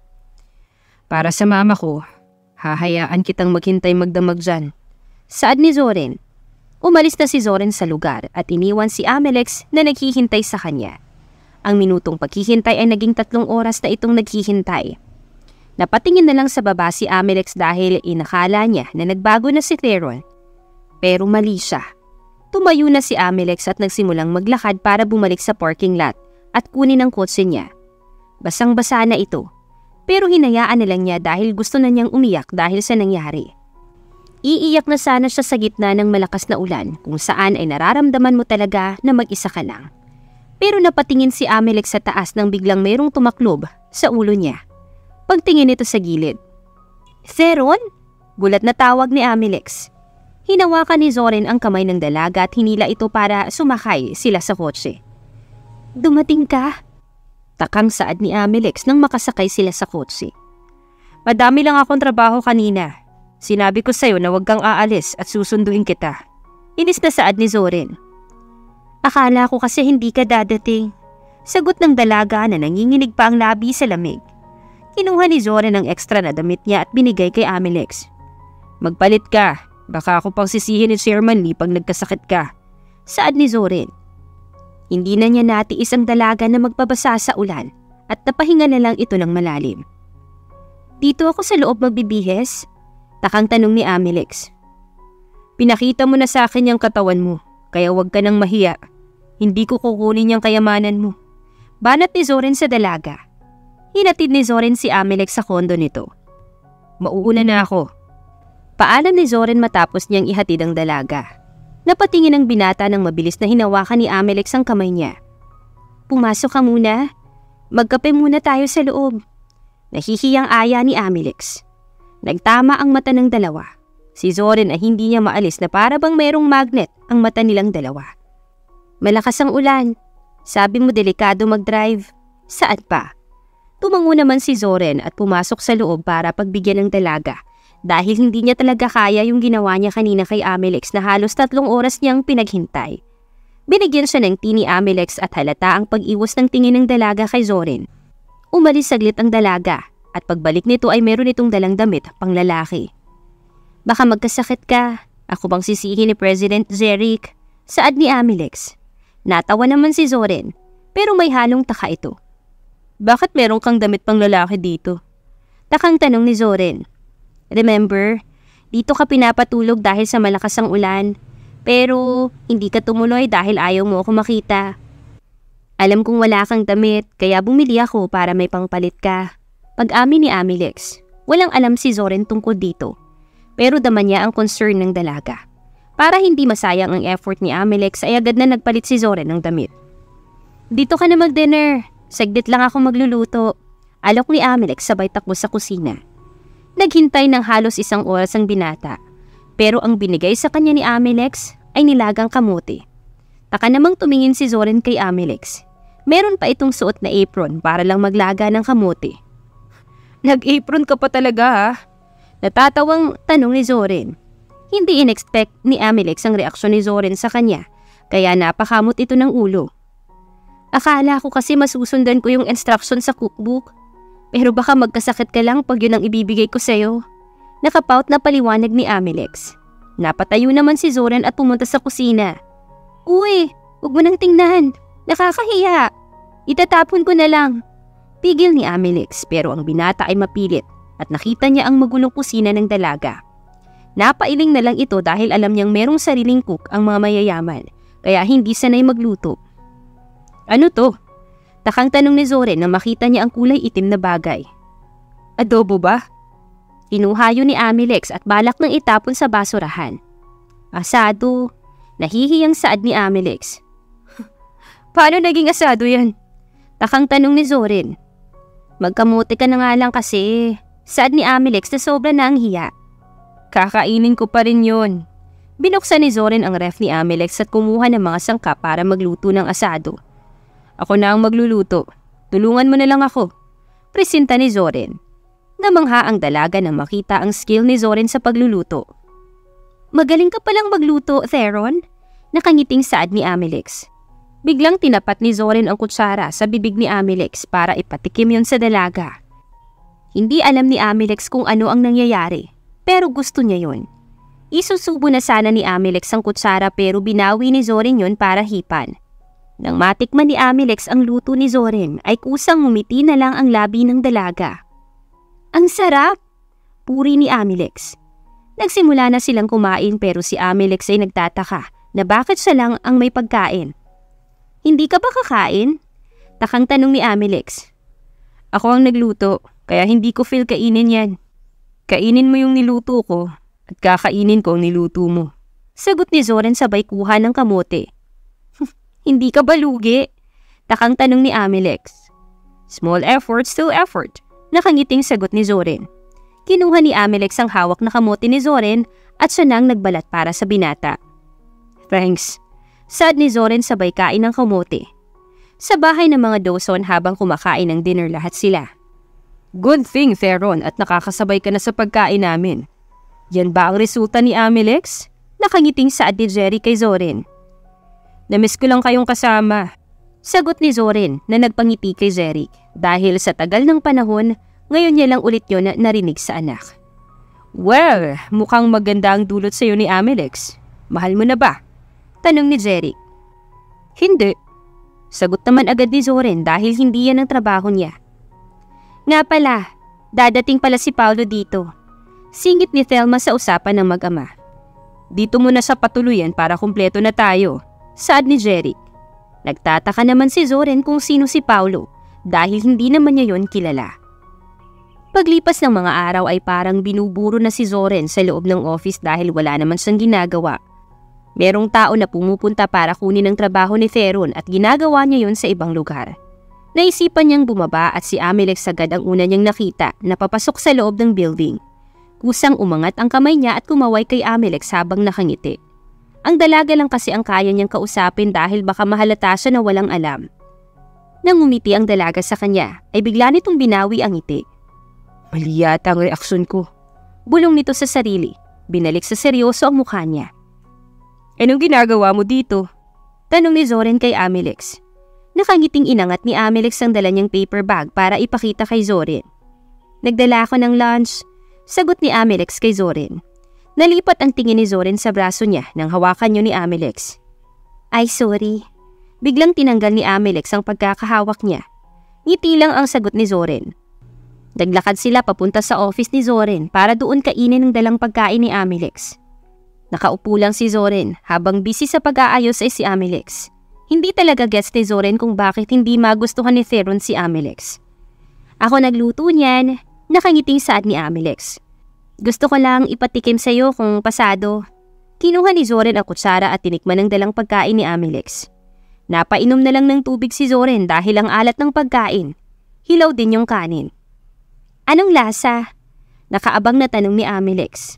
Para sa mama ko, hahayaan kitang maghintay magdamag dyan. Saad ni Zoren. Umalis na si Zoren sa lugar at iniwan si Amelex na naghihintay sa kanya. Ang minutong paghihintay ay naging 3 oras na itong naghihintay. Napatingin na lang sa baba si Amilex dahil inakala niya na nagbago na si Theron. Pero mali siya. Tumayo na si Amilex at nagsimulang maglakad para bumalik sa parking lot at kunin ang kotse niya. Basang-basa na ito, pero hinayaan na lang niya dahil gusto na niyang umiyak dahil sa nangyari. Iiyak na sana siya sa gitna ng malakas na ulan kung saan ay nararamdaman mo talaga na mag-isa ka lang. Pero napatingin si Amilex sa taas nang biglang mayroong tumaklob sa ulo niya. Pagtingin nito sa gilid. "Theron?" Gulat na tawag ni Amilex. Hinawakan ni Zoren ang kamay ng dalaga at hinila ito para sumakay sila sa kotse. "Dumating ka?" Takang saad ni Amilex nang makasakay sila sa kotse. "Madami lang akong trabaho kanina. Sinabi ko sa'yo na huwag kang aalis at susunduin kita." Inis na saad ni Zoren. "Akala ko kasi hindi ka dadating." Sagot ng dalaga na nanginginig pa ang labi sa lamig. Kinuha ni Zoren ang extra na damit niya at binigay kay Amilex. "Magpalit ka. Baka ako pang sisihin ni Chairman Lee pag nagkasakit ka." Saad ni Zoren. Hindi na niya natiis ang dalaga na magpabasa sa ulan at napahinga na lang ito ng malalim. "Dito ako sa loob magbibihes?" Takang tanong ni Amilex. "Pinakita mo na sa akin yung katawan mo, kaya huwag ka nang mahiya. Hindi ko kukunin yung kayamanan mo." Banat ni Zoren sa dalaga. Hinatid ni Zoren si Amilex sa kondo nito. "Mauuna na ako." Paalam ni Zoren matapos niyang ihatid ang dalaga. Napatingin ang binata nang mabilis na hinawakan ni Amilex ang kamay niya. "Pumasok ka muna. Magkape muna tayo sa loob." Nahihiyang aya ni Amilex. Nagtama ang mata ng dalawa. Si Zoren ay hindi niya maalis na para bang mayroong magnet ang mata nilang dalawa. "Malakas ang ulan. Sabi mo delikado mag-drive." "Saan pa?" Tumango naman si Zoren at pumasok sa loob para pagbigyan ng dalaga dahil hindi niya talaga kaya yung ginawa niya kanina kay Amilex na halos 3 oras niyang pinaghintay. Binigyan siya ng tea ni Amilex at halata ang pag-iwas ng tingin ng dalaga kay Zoren. Umalis saglit ang dalaga at pagbalik nito ay meron itong dalang damit pang lalaki. "Baka magkasakit ka. Ako bang sisihin ni President Zerrick?" Saad ni Amilex. Natawa naman si Zoren pero may halong taka ito. "Bakit meron kang damit pang lalaki dito?" Takang tanong ni Zoren. "Remember, dito ka pinapatulog dahil sa malakas ang ulan, pero hindi ka tumuloy dahil ayaw mo ako makita. Alam kong wala kang damit kaya bumili ako para may pangpalit ka." Pag-amin ni Amilex. Walang alam si Zoren tungkol dito, pero dama niya ang concern ng dalaga. Para hindi masayang ang effort ni Amilex ay agad na nagpalit si Zoren ng damit. "Dito ka na mag-dinner. Saglit lang ako magluluto." Alok ni Amilex sabay takbo sa kusina. Naghintay ng halos 1 oras ang binata, pero ang binigay sa kanya ni Amilex ay nilagang kamote. Taka namang tumingin si Zoren kay Amilex. Meron pa itong suot na apron para lang maglaga ng kamote. "Nag-apron ka pa talaga ha?" Natatawang tanong ni Zoren. Hindi in-expect ni Amilex ang reaksyon ni Zoren sa kanya, kaya napakamot ito ng ulo. "Akala ko kasi masusundan ko yung instruction sa cookbook. Pero baka magkasakit ka lang pag yun ang ibibigay ko sa'yo." Nakapout na paliwanag ni Amilex. Napatayo naman si Zoren at pumunta sa kusina. "Uy, huwag mo nang tingnan. Nakakahiya. Itatapon ko na lang." Pigil ni Amilex pero ang binata ay mapilit at nakita niya ang magulong kusina ng dalaga. Napailing na lang ito dahil alam niyang merong sariling cook ang mga mayayaman kaya hindi sanay magluto. "Ano to?" Takang tanong ni Zoren na makita niya ang kulay itim na bagay. "Adobo ba?" Kinuha yun ni Amilex at balak nang itapon sa basurahan. "Asado." Nahihiyang saad ni Amilex. "Paano naging asado yan?" Takang tanong ni Zoren. "Magkamote ka na nga lang kasi." Saad ni Amilex na sobra na ang hiya. "Kakainin ko pa rin yun." Binuksan ni Zoren ang ref ni Amilex at kumuha ng mga sangkap para magluto ng asado. "Ako na ang magluluto. Tulungan mo na lang ako." Presinta ni Zoren. Namangha ang dalaga nang makita ang skill ni Zoren sa pagluluto. "Magaling ka palang magluto, Theron?" Nakangiting saad ni Amilex. Biglang tinapat ni Zoren ang kutsara sa bibig ni Amilex para ipatikim yun sa dalaga. Hindi alam ni Amilex kung ano ang nangyayari, pero gusto niya yun. Isusubo na sana ni Amilex ang kutsara pero binawi ni Zoren yun para hipan. Nang matikman ni Amilex ang luto ni Zoren ay kusang ngumiti na lang ang labi ng dalaga. Ang sarap! Puri ni Amilex. Nagsimula na silang kumain pero si Amilex ay nagtataka na bakit siya lang ang may pagkain. Hindi ka ba kakain? Takang tanong ni Amilex. Ako ang nagluto, kaya hindi ko feel kainin yan. Kainin mo yung niluto ko at kakainin ko ang niluto mo. Sagot ni Zoren sabay kuha ng kamote. Hindi ka ba lugi? Takang tanong ni Amilex. Small effort, still effort. Nakangiting sagot ni Zoren. Kinuha ni Amilex ang hawak na kamote ni Zoren at siya nang nagbalat para sa binata. Thanks. Sad ni Zoren sabay kain ng kamote. Sa bahay ng mga Dawson habang kumakain ng dinner lahat sila. Good thing, Theron, at nakakasabay ka na sa pagkain namin. Yan ba ang resulta ni Amilex? Nakangiting saad ni Jerry kay Zoren. Namiss ko lang kayong kasama. Sagot ni Zoren na nagpangiti kay Jerry dahil sa tagal ng panahon, ngayon niya lang ulit yun na narinig sa anak. Well, mukhang maganda ang dulot sa iyo ni Amilex. Mahal mo na ba? Tanong ni Jerry. Hindi. Sagot naman agad ni Zoren dahil hindi yan ang trabaho niya. Nga pala, dadating pala si Paulo dito. Singit ni Thelma sa usapan ng mag-ama. Dito muna sa patuluyan para kumpleto na tayo. Saad ni Jerry. Nagtataka naman si Zoren kung sino si Paulo dahil hindi naman niya yon kilala. Paglipas ng mga araw ay parang binuburo na si Zoren sa loob ng office dahil wala naman siyang ginagawa. Merong tao na pumupunta para kunin ang trabaho ni Theron at ginagawa niya yon sa ibang lugar. Naisipan niyang bumaba at si Amilex agad ang una niyang nakita na papasok sa loob ng building. Kusang umangat ang kamay niya at kumaway kay Amilex habang nakangiti. Ang dalaga lang kasi ang kaya niyang kausapin dahil baka mahalata siya na walang alam. Nang umiti ang dalaga sa kanya, ay bigla nitong binawi ang ngiti. Mali yata ang reaksyon ko. Bulong nito sa sarili. Binalik sa seryoso ang mukha niya. Anong ginagawa mo dito? Tanong ni Zoren kay Amilex. Nakangiting inangat ni Amilex ang dala niyang paper bag para ipakita kay Zoren. Nagdala ako ng lunch. Sagot ni Amilex kay Zoren. Nalipat ang tingin ni Zoren sa braso niya nang hawakan niyo ni Amilex. Ay sorry. Biglang tinanggal ni Amilex ang pagkakahawak niya. Ngiti lang ang sagot ni Zoren. Naglakad sila papunta sa office ni Zoren para doon kainin ang dalang pagkain ni Amilex. Nakaupo lang si Zoren habang busy sa pag-aayos ay si Amilex. Hindi talaga gets ni Zoren kung bakit hindi magustuhan ni Theron si Amilex. Ako nagluto niyan, nakangiting saad ni Amilex. Gusto ko lang ipatikim sa'yo kung pasado. Kinuha ni Zoren ang kutsara at tinikman ang dalang pagkain ni Amilex. Napainom na lang ng tubig si Zoren dahil ang alat ng pagkain. Hilaw din yung kanin. Anong lasa? Nakaabang na tanong ni Amilex.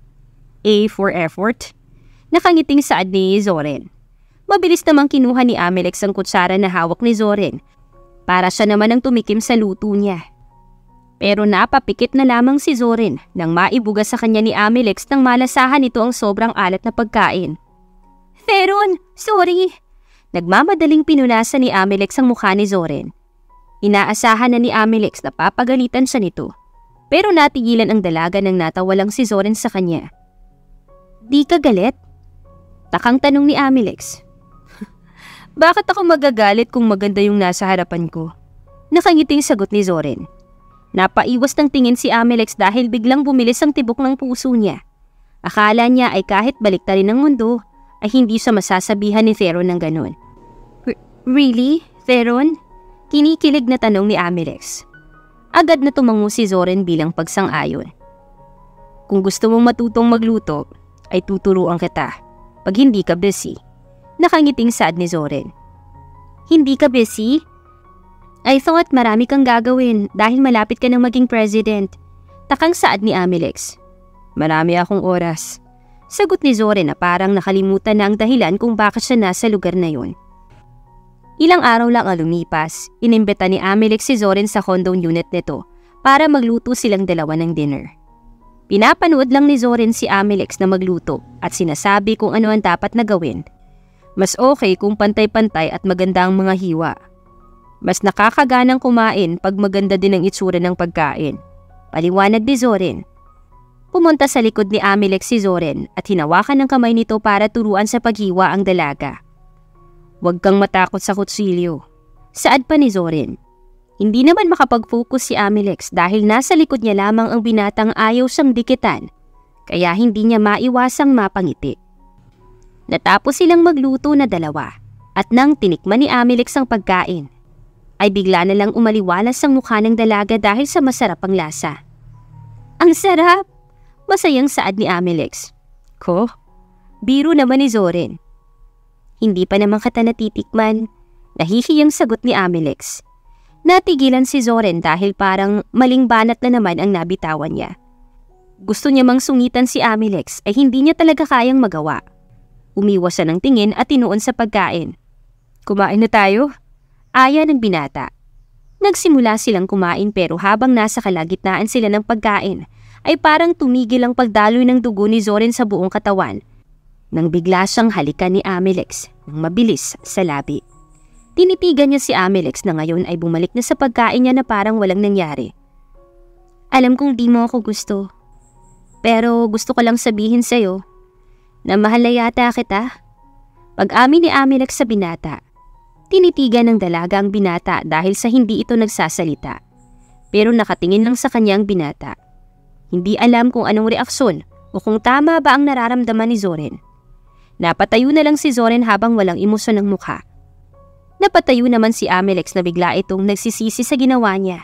A for effort. Nakangiting saad ni Zoren. Mabilis namang kinuha ni Amilex ang kutsara na hawak ni Zoren para siya naman ang tumikim sa luto niya. Pero napapikit na lamang si Zoren nang maibuga sa kanya ni Amilex nang malasahan ito ang sobrang alat na pagkain. Theron, sorry! Nagmamadaling pinunasan ni Amilex ang mukha ni Zoren. Inaasahan na ni Amilex na papagalitan siya nito. Pero natigilan ang dalaga nang natawalang si Zoren sa kanya. Di ka galit? Takang tanong ni Amilex. Bakit ako magagalit kung maganda yung nasa harapan ko? Nakangiting sagot ni Zoren. Napaiwas ng tingin si Amilex dahil biglang bumilis ang tibok ng puso niya. Akala niya ay kahit baliktarin ng mundo, ay hindi siya masasabihan ni Theron ng ganun. Really, Theron? Kinikilig na tanong ni Amilex. Agad na tumango si Zoren bilang pagsang-ayon. Kung gusto mong matutong magluto, ay tuturuan kita pag hindi ka busy. Nakangiting saad ni Zoren. Hindi ka busy? I thought marami kang gagawin dahil malapit ka nang maging president. Takang saad ni Amilex. Marami akong oras. Sagot ni Zoren na parang nakalimutan na ang dahilan kung bakit siya nasa lugar na yon. Ilang araw lang ang lumipas, inimbita ni Amilex si Zoren sa condo unit nito para magluto silang dalawa ng dinner. Pinapanood lang ni Zoren si Amilex na magluto at sinasabi kung ano ang dapat na gawin. Mas okay kung pantay-pantay at maganda ang mga hiwa. Mas nakakaganang kumain pag maganda din ang itsura ng pagkain. Paliwanag ni Zoren. Pumunta sa likod ni Amilex si Zoren at hinawakan ng kamay nito para turuan sa paghiwa ang dalaga. Huwag kang matakot sa kutsilyo. Saad pa ni Zorin. Hindi naman makapag-focus si Amilex dahil nasa likod niya lamang ang binatang ayaw siyang dikitan, kaya hindi niya maiwasang mapangiti. Natapos silang magluto na dalawa at nang tinikman ni Amilex ang pagkain, ay bigla na lang umaliwalas ang mukha ng dalaga dahil sa masarap ang lasa. Ang sarap! Masayang saad ni Amilex. Ko? Biro naman ni Zorin. Hindi pa naman kita natitikman. Nahihiyang sagot ni Amilex. Natigilan si Zorin dahil parang maling banat na naman ang nabitawan niya. Gusto niya mang sungitan si Amilex ay hindi niya talaga kayang magawa. Umiwas siya ng tingin at tinuon sa pagkain. Kumain na tayo? Aya ng binata. Nagsimula silang kumain pero habang nasa kalagitnaan sila ng pagkain ay parang tumigil ang pagdaloy ng dugo ni Zorin sa buong katawan nang bigla siyang halikan ni Amilex ng mabilis sa labi. Tinitigan niya si Amilex na ngayon ay bumalik na sa pagkain niya na parang walang nangyari. Alam kong di mo ako gusto, pero gusto ko lang sabihin sa'yo na mahal na yata kita. Pag-amin ni Amilex sa binata, tinitigan ng dalaga ang binata dahil sa hindi ito nagsasalita. Pero nakatingin lang sa kanya ang binata. Hindi alam kung anong reaksyon o kung tama ba ang nararamdaman ni Zorin. Napatayo na lang si Zorin habang walang emosyon ng mukha. Napatayo naman si Amilex na bigla itong nagsisisi sa ginawa niya.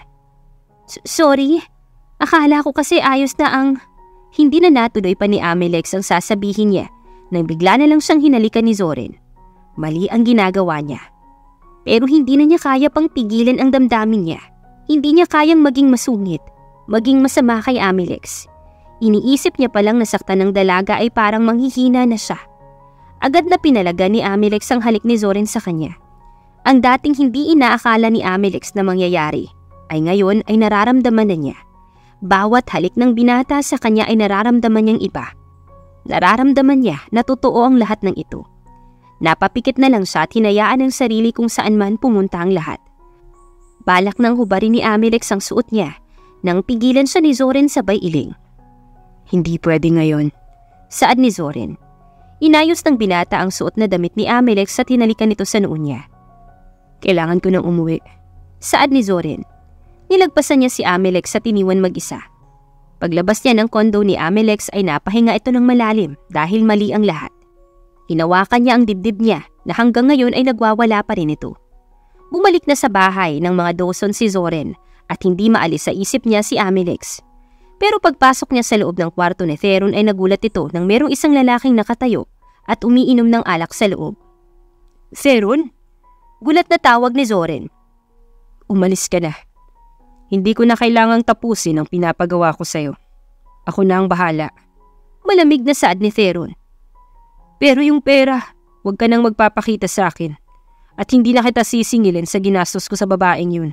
Sorry, akala ko kasi ayos na ang... Hindi na natuloy pa ni Amilex ang sasabihin niya nang bigla na lang siyang hinalikan ni Zorin. Mali ang ginagawa niya. Pero hindi na niya kaya pang pigilan ang damdamin niya. Hindi niya kayang maging masungit, maging masama kay Amilex. Iniisip niya palang nasaktan ng dalaga ay parang manghihina na siya. Agad na pinalaga ni Amilex ang halik ni Zorin sa kanya. Ang dating hindi inaakala ni Amilex na mangyayari ay ngayon ay nararamdaman na niya. Bawat halik ng binata sa kanya ay nararamdaman niyang iba. Nararamdaman niya na totoo ang lahat ng ito. Napapikit na lang siya at hinayaan ang sarili kung saan man pumunta ang lahat. Balak nang hubarin ni Amilex ang suot niya nang pigilan siya ni Zorin sabay iling. Hindi pwede ngayon, saad ni Zorin. Inayos ng binata ang suot na damit ni Amilex at hinalikan nito sa noo niya. Kailangan ko nang umuwi, saad ni Zorin. Nilagpasan niya si Amilex at iniwan mag-isa. Paglabas niya ng kondo ni Amilex ay napahinga ito ng malalim dahil mali ang lahat. Hinawakan niya ang dibdib niya na hanggang ngayon ay nagwawala pa rin ito. Bumalik na sa bahay ng mga doson si Zorin at hindi maalis sa isip niya si Amilex. Pero pagpasok niya sa loob ng kwarto ni Theron ay nagulat ito nang merong isang lalaking nakatayo at umiinom ng alak sa loob. Theron? Gulat na tawag ni Zorin. Umalis ka na. Hindi ko na kailangang tapusin ang pinapagawa ko sa'yo. Ako na ang bahala. Malamig na saad ni Theron. Pero yung pera, huwag ka nang magpapakita sa akin. At hindi na kita sisingilin sa ginastos ko sa babaeng yun.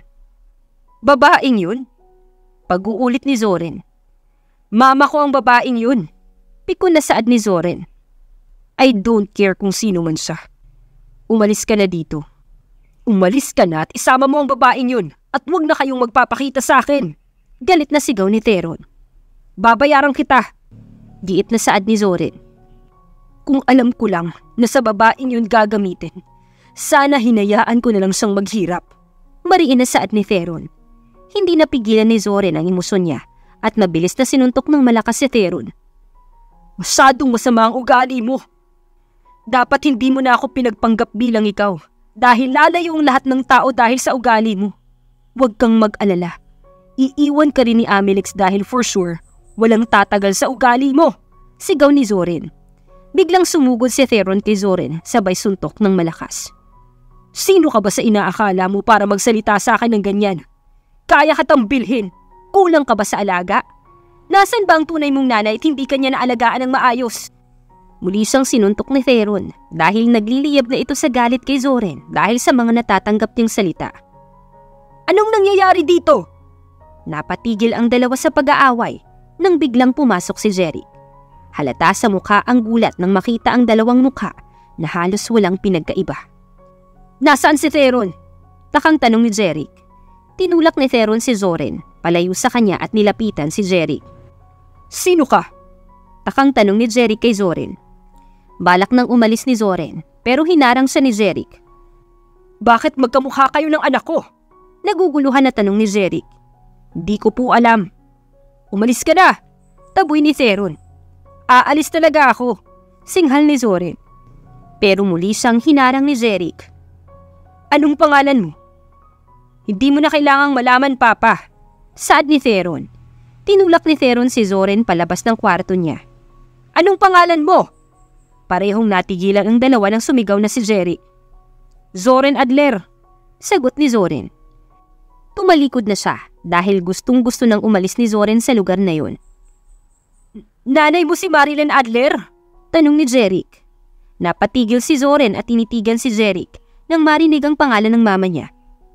Babaeng yun? Pag-uulit ni Zorin. Mama ko ang babaeng yun. Pikon na saad ni Zorin. I don't care kung sino man siya. Umalis ka na dito. Umalis ka na at isama mo ang babaeng yun. At huwag na kayong magpapakita sa akin. Galit na sigaw ni Theron. Babayaran kita. Giit na saad ni Zorin. Kung alam ko lang na sa babaeng yun gagamitin, sana hinayaan ko na lang siyang maghirap. Mariin na saad ni Theron. Hindi napigilan ni Zorin ang emosyon niya at mabilis na sinuntok ng malakas si Theron. Masyadong masama ang ugali mo. Dapat hindi mo na ako pinagpanggap bilang ikaw dahil lalayo ang lahat ng tao dahil sa ugali mo. Huwag kang mag-alala. Iiwan ka rin ni Amilex dahil for sure walang tatagal sa ugali mo. Sigaw ni Zorin. Biglang sumugod si Theron kay Zorin sabay suntok ng malakas. Sino ka ba sa inaakala mo para magsalita sa akin ng ganyan? Kaya katang bilhin. Kulang ka ba sa alaga? Nasaan ba ang tunay mong nanay at hindi kanya naalagaan ng maayos? Muli siyang sinuntok ni Theron dahil nagliliyab na ito sa galit kay Zorin dahil sa mga natatanggap niyang salita. Anong nangyayari dito? Napatigil ang dalawa sa pag-aaway nang biglang pumasok si Jeric. Halata sa mukha ang gulat nang makita ang dalawang mukha na halos walang pinagkaiba. Nasaan si Theron? Takang tanong ni Jeric. Tinulak ni Theron si Zorin, palayo sa kanya at nilapitan si Jeric. Sino ka? Takang tanong ni Jeric kay Zorin. Balak nang umalis ni Zorin pero hinarang siya ni Jeric Bakit magkamukha kayo ng anak ko? Naguguluhan na tanong ni Jeric. Di ko po alam. Umalis ka na, taboy ni Theron. Aalis talaga ako, singhal ni Zoren. Pero muli siyang hinarang ni Jeric. Anong pangalan mo? Hindi mo na kailangang malaman, Papa. Saad ni Theron. Tinulak ni Theron si Zoren palabas ng kwarto niya. Anong pangalan mo? Parehong natigilan ang dalawa nang sumigaw na si Jeric. Zoren Adler, sagot ni Zoren. Tumalikod na siya dahil gustong-gusto nang umalis ni Zoren sa lugar na yun. Nanay mo si Marilyn Adler? Tanong ni Jeric. Napatigil si Zoren at tinitigan si Jeric nang marinig ang pangalan ng mama niya.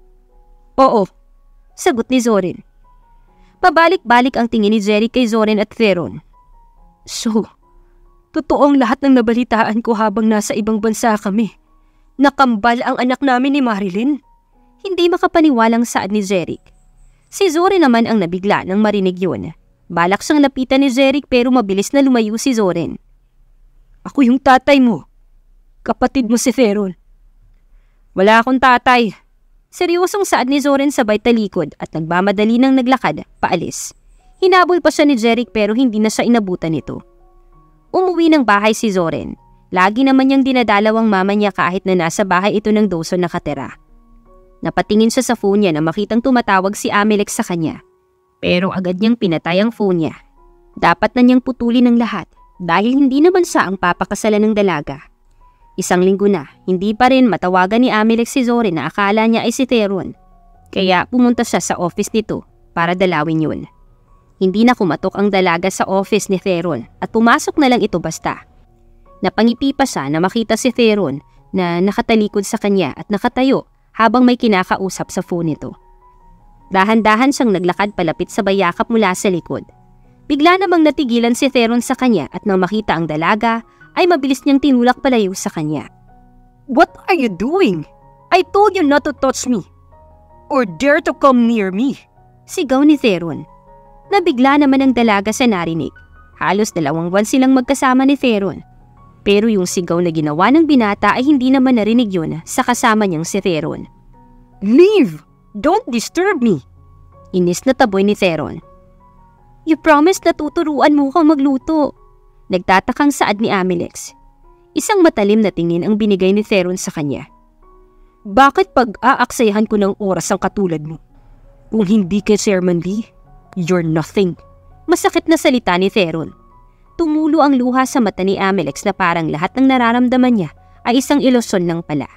Oo, sagot ni Zoren. Pabalik-balik ang tingin ni Jeric kay Zoren at Theron. So, totoong lahat ng nabalitaan ko habang nasa ibang bansa kami. Nakambal ang anak namin ni Marilyn? Hindi makapaniwalang saad ni Jeric. Si Zoren naman ang nabigla nang marinig yun. Balak siyang lapitan ni Jeric pero mabilis na lumayo si Zoren. Ako yung tatay mo. Kapatid mo si Theron. Wala akong tatay. Seryosong saad ni Zoren sabay talikod at nagmamadali nang naglakad paalis. Hinabol pa siya ni Jeric pero hindi na siya inabutan nito. Umuwi ng bahay si Zoren. Lagi naman niyang dinadalaw ang mama niya kahit na nasa bahay ito ng Dawson nakatira. Napatingin siya sa phone niya na makitang tumatawag si Amilex sa kanya. Pero agad niyang pinatay ang phone niya. Dapat na niyang putulin ang lahat dahil hindi naman siya ang papakasalan ng dalaga. Isang linggo na, hindi pa rin matawagan ni Amilex si Zoren na akala niya ay si Theron. Kaya pumunta siya sa office nito para dalawin yun. Hindi na kumatok ang dalaga sa office ni Theron at pumasok na lang ito basta. Napangipi pa siya na makita si Theron na nakatalikod sa kanya at nakatayo habang may kinakausap sa phone nito. Dahan-dahan siyang naglakad palapit sa bayakap mula sa likod. Bigla namang natigilan si Theron sa kanya at nang makita ang dalaga, ay mabilis niyang tinulak palayo sa kanya. What are you doing? I told you not to touch me. Or dare to come near me. Sigaw ni Theron. Nabigla naman ang dalaga sa narinig. Halos 2 buwan silang magkasama ni Theron. Pero yung sigaw na ginawa ng binata ay hindi naman narinig yun sa kasama niyang si Theron. Leave! Don't disturb me! Inis na taboy ni Theron. You promised na tuturuan mo kang magluto. Nagtatakang saad ni Amilex. Isang matalim na tingin ang binigay ni Theron sa kanya. Bakit pag-aaksayahan ko ng oras ang katulad mo? Kung hindi kay Chairman Lee, you're nothing. Masakit na salita ni Theron. Tumulo ang luha sa mata ni Amilex na parang lahat ng nararamdaman niya ay isang ilusyon lang pala.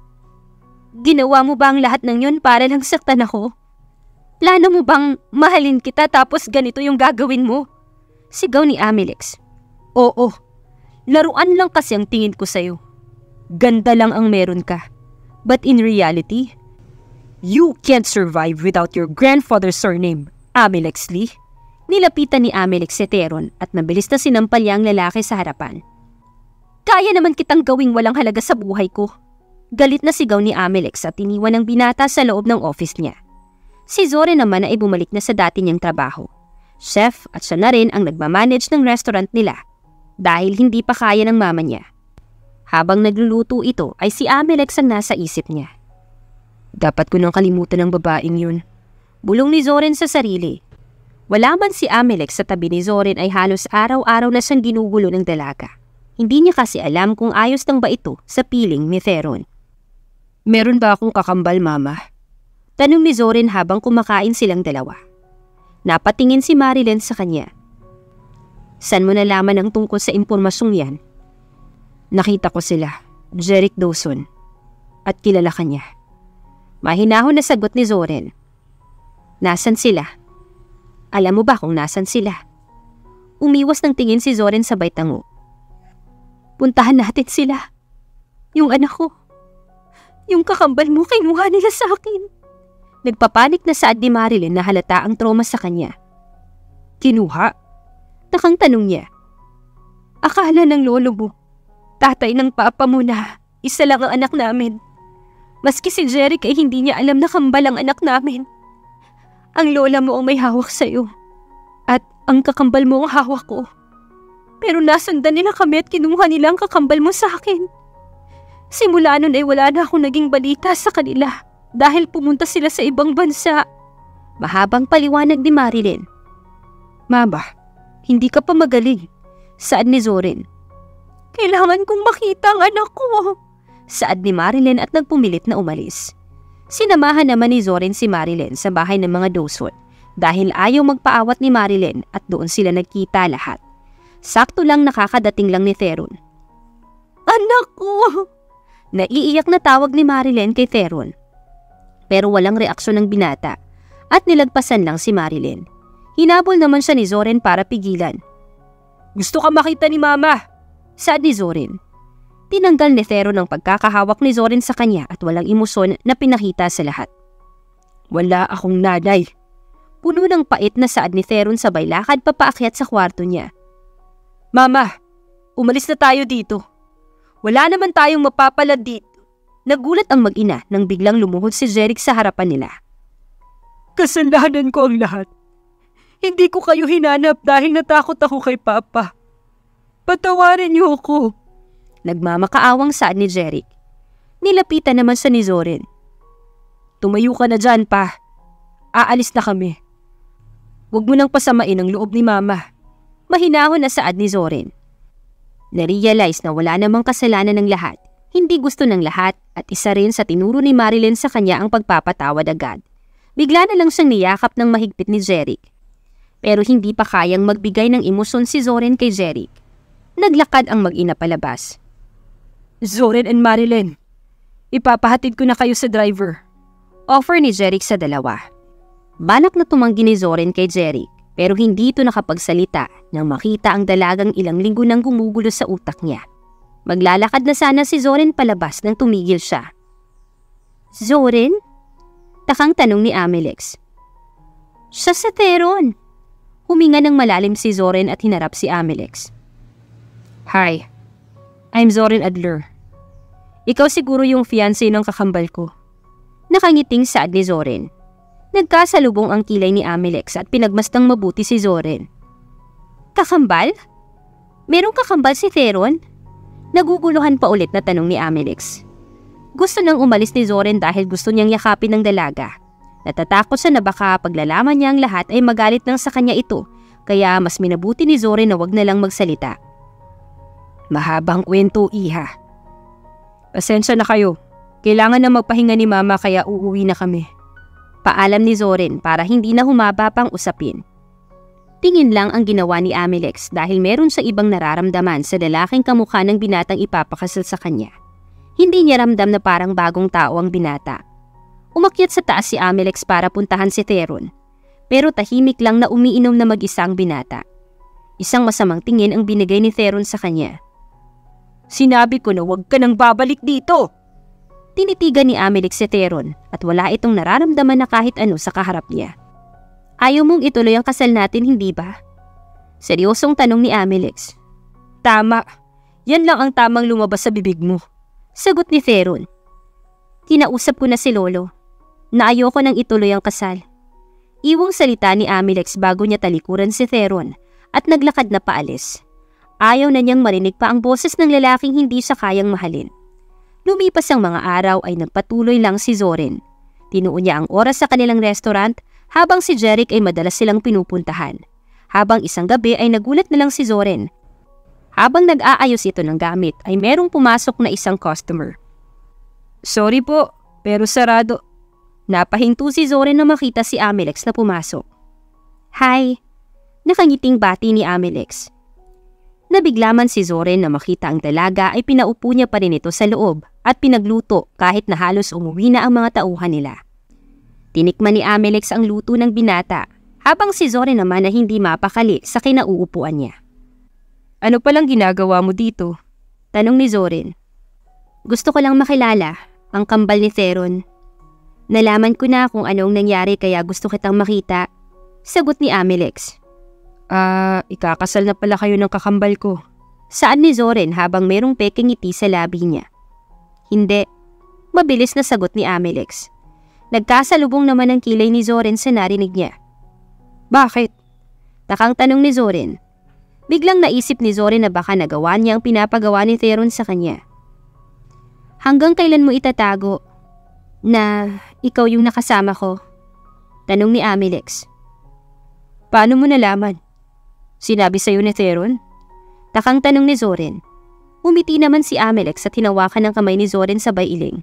Ginawa mo ba ang lahat ng yun para lang saktan ako? Plano mo bang mahalin kita tapos ganito yung gagawin mo? Sigaw ni Amilex. Oo, laruan lang kasi ang tingin ko sa'yo. Ganda lang ang meron ka. But in reality, you can't survive without your grandfather's surname, Amilex Lee. Nilapitan ni Amilex si Theron at mabilis na sinampal niya ang lalaki sa harapan. Kaya naman kitang gawing walang halaga sa buhay ko. Galit na sigaw ni Amilex at iniwan ang binata sa loob ng office niya. Si Zoren naman ay bumalik na sa dati niyang trabaho. Chef at siya na rin ang nagmamanage ng restaurant nila. Dahil hindi pa kaya ng mama niya. Habang nagluluto ito ay si Amilex ang nasa isip niya. Dapat ko nang kalimutan ang babaeng yun. Bulong ni Zoren sa sarili. Wala man si Amilex sa tabi ni Zoren ay halos araw-araw na siyang ginugulo ng dalaga. Hindi niya kasi alam kung ayos lang ba ito sa piling ni Theron. Meron ba akong kakambal, mama? Tanong ni Zoren habang kumakain silang dalawa. Napatingin si Marilyn sa kanya. Saan mo nalaman ang tungkol sa impormasyong yan? Nakita ko sila, Jeric Dawson, at kilala ka niya. Mahinahon na sagot ni Zoren. Nasaan sila? Alam mo ba kung nasan sila? Umiwas ng tingin si Zoren sabay tango. Puntahan natin sila. Yung anak ko. Yung kakambal mo kinuha nila sa akin. Nagpapanik na saad ni Marilyn na halata ang trauma sa kanya. Kinuha? Takang tanong niya. Akala ng lolo mo, tatay ng papa mo na isa lang ang anak namin. Maski si Jeric ay hindi niya alam na kambal ang anak namin. Ang lola mo ang may hawak sa'yo. At ang kakambal mo ang hawak ko. Pero nasundan nila kami at kinuha nila ang kakambal mo sa akin. Simula nun ay wala na akong naging balita sa kanila dahil pumunta sila sa ibang bansa. Mahabang paliwanag ni Marilyn. Mama, hindi ka pa magaling. Saad ni Zorin. Kailangan kong makita ang anak ko. Saad ni Marilyn at nagpumilit na umalis. Sinamahan naman ni Zorin si Marilyn sa bahay ng mga Dawson dahil ayaw magpaawat ni Marilyn at doon sila nagkita lahat. Sakto lang nakakadating lang ni Theron. Anak ko! Naiiyak na tawag ni Marilyn kay Theron. Pero walang reaksyon ng binata at nilagpasan lang si Marilyn. Hinabol naman siya ni Zorin para pigilan. Gusto ka makita ni Mama? Saad ni Zorin. Tinanggal ni Theron ang pagkakahawak ni Zorin sa kanya at walang emosyon na pinakita sa lahat. Wala akong nanay. Puno ng pait na saad ni Theron sabay lakad papaakyat sa kwarto niya. Mama, umalis na tayo dito. Wala naman tayong mapapalad dito. Nagulat ang mag-ina nang biglang lumuhod si Jeric sa harapan nila. Kasalanan ko ang lahat. Hindi ko kayo hinanap dahil natakot ako kay Papa. Patawarin niyo ako. Nagmamakaawang saad ni Jeric. Nilapitan naman siya ni Zorin. Tumayo ka na dyan, Pa. Aalis na kami. Huwag mo nang pasamain ang loob ni Mama. Mahinahon na saad ni Zorin. Narealize na wala namang kasalanan ng lahat. Hindi gusto ng lahat at isa rin sa tinuro ni Marilyn sa kanya ang pagpapatawad agad. Bigla na lang siyang niyakap ng mahigpit ni Jeric. Pero hindi pa kayang magbigay ng emosyon si Zorin kay Jeric. Naglakad ang mag-ina palabas. Zorin and Marilyn, ipapahatid ko na kayo sa driver. Offer ni Jeric sa dalawa. Balak na tumanggi ni Zorin kay Jeric pero hindi ito nakapagsalita nang makita ang dalagang ilang linggo nang gumugulo sa utak niya. Maglalakad na sana si Zorin palabas nang tumigil siya. Zorin? Takang tanong ni Amelix. Siya sa Theron. Huminga ng malalim si Zorin at hinarap si Amelix. Hi, I'm Zorin Adler. Ikaw siguro yung fiancé ng kakambal ko. Nakangiting saad ni Zorin. Nagkasalubong ang kilay ni Amelix at pinagmastang mabuti si Zorin. Kakambal? Merong kakambal si Theron? Naguguluhan pa ulit na tanong ni Amelix. Gusto nang umalis ni Zorin dahil gusto niyang yakapin ng dalaga. Natatakot siya na baka paglalaman niya ang lahat ay magalit nang sa kanya ito, kaya mas minabuti ni Zorin na wag na lang magsalita. Mahabang kwento, Iha. Pasensya na kayo. Kailangan na magpahinga ni Mama kaya uuwi na kami. Paalam ni Zorin para hindi na humaba pang usapin. Tingin lang ang ginawa ni Amelix dahil meron siyang ibang nararamdaman sa lalaking kamukha ng binatang ipapakasal sa kanya. Hindi niya ramdam na parang bagong tao ang binata. Umakyat sa taas si Amelix para puntahan si Theron. Pero tahimik lang na umiinom na mag-isa ang binata. Isang masamang tingin ang binigay ni Theron sa kanya. Sinabi ko na huwag ka nang babalik dito! Tinitigan ni Amelix si Theron at wala itong nararamdaman na kahit ano sa kaharap niya. Ayaw mong ituloy ang kasal natin, hindi ba? Seryosong tanong ni Amelix. Tama. Yan lang ang tamang lumabas sa bibig mo. Sagot ni Theron. Kinausap ko na si Lolo na ayoko nang ituloy ang kasal. Iwang salita ni Amelix bago niya talikuran si Theron at naglakad na paalis. Ayaw na niyang marinig pa ang boses ng lalaking hindi siya kayang mahalin. Lumipas ang mga araw ay nagpatuloy lang si Zorin. Tinuon niya ang oras sa kanilang restaurant habang si Jeric ay madalas silang pinupuntahan. Habang isang gabi ay nagulat na lang si Zorin. Habang nag-aayos ito ng gamit ay merong pumasok na isang customer. Sorry po, pero sarado. Napahinto si Zorin na makita si Amelix na pumasok. Hi! Nakangiting bati ni Amelix. Nabigla man si Zorin na makita ang dalaga ay pinaupo niya pa rin ito sa loob at pinagluto kahit na halos umuwi na ang mga tauhan nila. Tinikman ni Amelix ang luto ng binata habang si Zorin naman na hindi mapakali sa kinauupuan niya. Ano palang ginagawa mo dito? Tanong ni Zorin. Gusto ko lang makilala ang kambal ni Theron. Nalaman ko na kung anong nangyari kaya gusto kitang makita. Sagot ni Amelix. Ikakasal na pala kayo ng kakambal ko. Saan ni Zorin habang merong peking ngiti sa labi niya. Hindi. Mabilis na sagot ni Amelix. Nagkasalubong naman ang kilay ni Zorin sa narinig niya. Bakit? Takang tanong ni Zorin. Biglang naisip ni Zorin na baka nagawa niya ang pinapagawa ni Theron sa kanya. Hanggang kailan mo itatago na ikaw yung nakasama ko? Tanong ni Amilex. Paano mo nalaman? Sinabi sa'yo ni Theron? Takang tanong ni Zorin. Umiti naman si Amilex at hinawakan ng kamay ni Zorin sabay iling.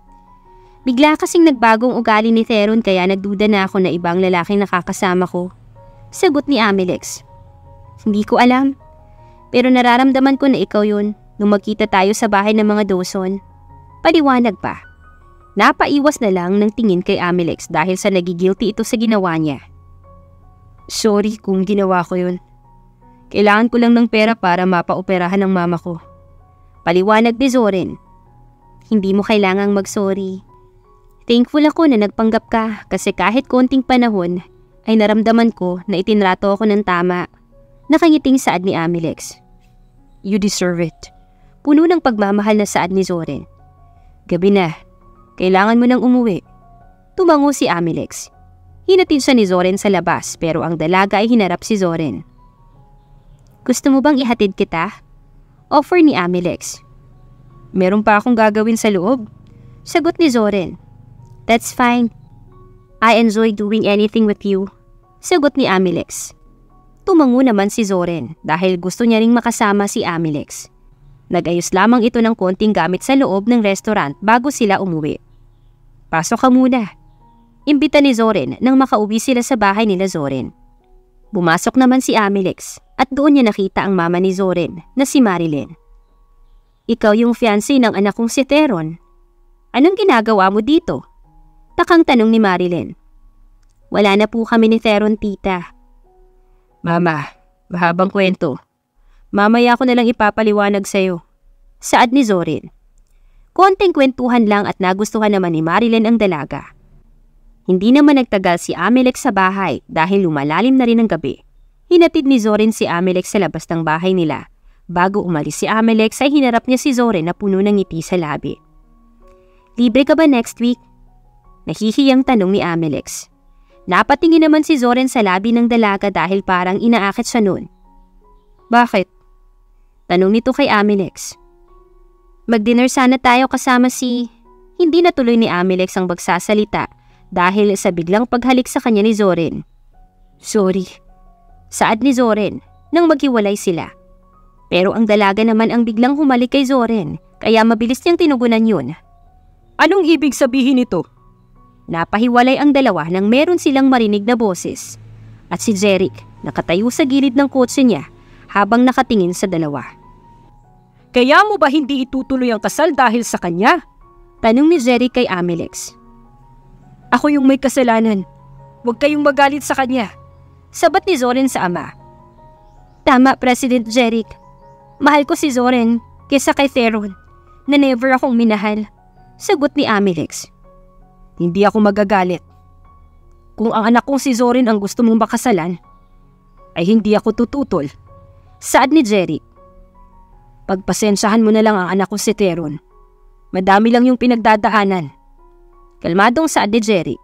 Bigla kasing nagbagong ugali ni Theron kaya nagduda na ako na ibang lalaking nakakasama ko. Sagot ni Amilex. Hindi ko alam. Pero nararamdaman ko na ikaw yun nung magkita tayo sa bahay ng mga Dawson. Paliwanag pa. Napaiwas na lang ng tingin kay Amilex dahil sa nagigilty ito sa ginawa niya. Sorry kung ginawa ko yun. Kailangan ko lang ng pera para mapaoperahan ng mama ko. Paliwanag ni Zorin. Hindi mo kailangang mag-sorry. Thankful ako na nagpanggap ka kasi kahit konting panahon ay naramdaman ko na itinrato ako ng tama. Nakangiting saad ni Amilex. You deserve it. Puno ng pagmamahal na saad ni Zorin. Gabi na. Kailangan mo nang umuwi. Tumango si Amilex. Hinatid siya ni Zorin sa labas pero ang dalaga ay hinarap si Zorin. Gusto mo bang ihatid kita? Offer ni Amilex. Meron pa akong gagawin sa loob. Sagot ni Zorin. That's fine. I enjoy doing anything with you. Sagot ni Amilex. Tumango naman si Zorin dahil gusto niya ring makasama si Amilex. Nag-ayos lamang ito ng konting gamit sa loob ng restaurant bago sila umuwi. Pasok ka muna. Imbita ni Zorin nang makauwi sila sa bahay nila Zorin. Bumasok naman si Amilex at doon niya nakita ang mama ni Zorin na si Marilyn. Ikaw yung fiancé ng anak kong si Theron. Anong ginagawa mo dito? Takang tanong ni Marilyn. Wala na po kami ni Theron, tita. Mama, mahabang kwento. Mamaya ko na lang ipapaliwanag sa'yo. Saad ni Zorin. Konting kwentuhan lang at nagustuhan naman ni Marilyn ang dalaga. Hindi naman nagtagal si Amilex sa bahay dahil lumalalim na rin ang gabi. Hinatid ni Zorin si Amilex sa labas ng bahay nila. Bago umalis si Amilex ay hinarap niya si Zorin na puno ng ngiti sa labi. Libre ka ba next week? Nahihiyang tanong ni Amilex. Napatingin naman si Zorin sa labi ng dalaga dahil parang inaakit siya noon. Bakit? Tanong nito kay Amilex. Mag-dinner sana tayo kasama si... Hindi natuloy ni Amilex ang magsasalita dahil sa biglang paghalik sa kanya ni Zorin. Sorry. Saad ni Zorin nang maghiwalay sila. Pero ang dalaga naman ang biglang humalik kay Zorin kaya mabilis niyang tinugunan yun. Anong ibig sabihin nito? Napahiwalay ang dalawa nang meron silang marinig na boses. At si Jeric nakatayo sa gilid ng kotse niya habang nakatingin sa dalawa. Kaya mo ba hindi itutuloy ang kasal dahil sa kanya? Tanong ni Jeric kay Amilex. Ako yung may kasalanan. Huwag kayong magalit sa kanya. Sabat ni Zorin sa ama. Tama, President Jeric. Mahal ko si Zorin kesa kay Theron na never akong minahal. Sagot ni Amilex. Hindi ako magagalit. Kung ang anak kong si Zorin ang gusto mong bakasalan, ay hindi ako tututol. Saad ni Jeric. Pagpasensyahan mo na lang ang anak ko si Theron. Madami lang yung pinagdadaanan. Kalmadong saad ni Jeric.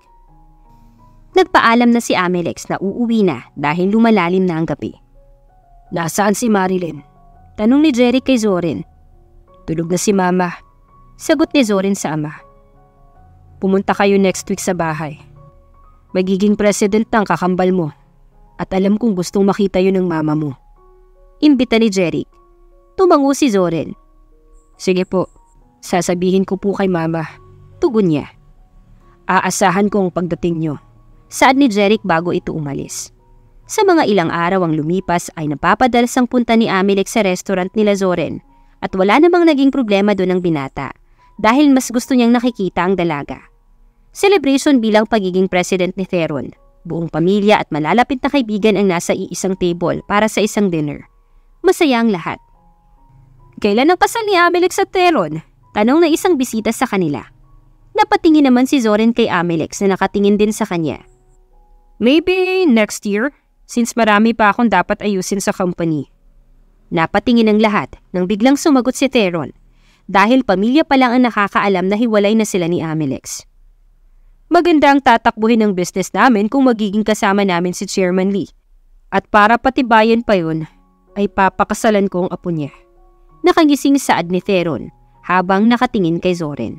Nagpaalam na si Amilex na uuwi na dahil lumalalim na ang gabi. Nasaan si Marilyn? Tanong ni Jeric kay Zorin. Tulog na si Mama. Sagot ni Zorin sa ama. Pumunta kayo next week sa bahay. Magiging president ng kakambal mo. At alam kong gustong makita yun ng mama mo. Imbita ni Jeric. Tumango si Zorin. Sige po, sasabihin ko po kay Mama. Tugon niya. Aasahan ko ang pagdating nyo. Saad ni Jeric bago ito umalis. Sa mga ilang araw ang lumipas ay napapadalas ang punta ni Amilex sa restaurant nila Zorin at wala namang naging problema doon ang binata dahil mas gusto niyang nakikita ang dalaga. Celebration bilang pagiging president ni Theron. Buong pamilya at malalapit na kaibigan ang nasa iisang table para sa isang dinner. Masaya ang lahat. Kailan ang kasal ni Amilex at Theron? Tanong na isang bisita sa kanila. Napatingin naman si Zorin kay Amilex na nakatingin din sa kanya. Maybe next year, since marami pa akong dapat ayusin sa company. Napatingin ang lahat nang biglang sumagot si Theron dahil pamilya pa lang ang nakakaalam na hiwalay na sila ni Amilex. Maganda ang tatakbuhin ng business namin kung magiging kasama namin si Chairman Lee. At para patibayan pa yun, ay papakasalan ko ang apo niya. Nakangising saad ni Theron habang nakatingin kay Zoren.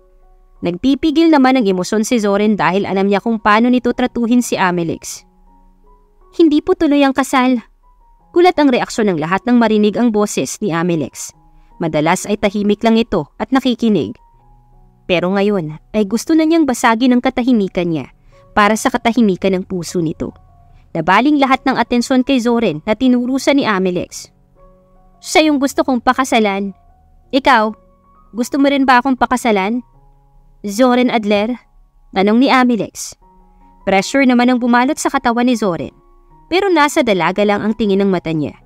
Nagpipigil naman ng emosyon si Zoren dahil alam niya kung paano nito tratuhin si Amelix. Hindi po tuloy ang kasal. Gulat ang reaksyon ng lahat nang marinig ang boses ni Amelix. Madalas ay tahimik lang ito at nakikinig. Pero ngayon ay gusto na niyang basagin ang katahimikan niya para sa katahimikan ng puso nito. Nabaling lahat ng atensyon kay Zoren na tinurusan ni Amelix. Siya yung gusto kong pakasalan. Ikaw, gusto mo rin ba akong pakasalan? Zoren Adler? Tanong ni Amelix. Pressure naman ang bumalot sa katawan ni Zoren, pero nasa dalaga lang ang tingin ng mata niya.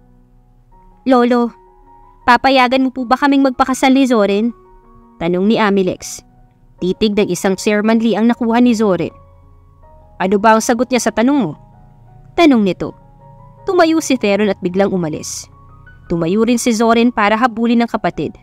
Lolo, papayagan mo po ba kaming magpakasal ni Zoren? Tanong ni Amelix. Titig ng isang chairmanly ang nakuha ni Zoren. Ano ba ang sagot niya sa tanong mo? Tanong nito. Tumayo si Theron at biglang umalis. Tumayo rin si Zoren para habulin ng kapatid.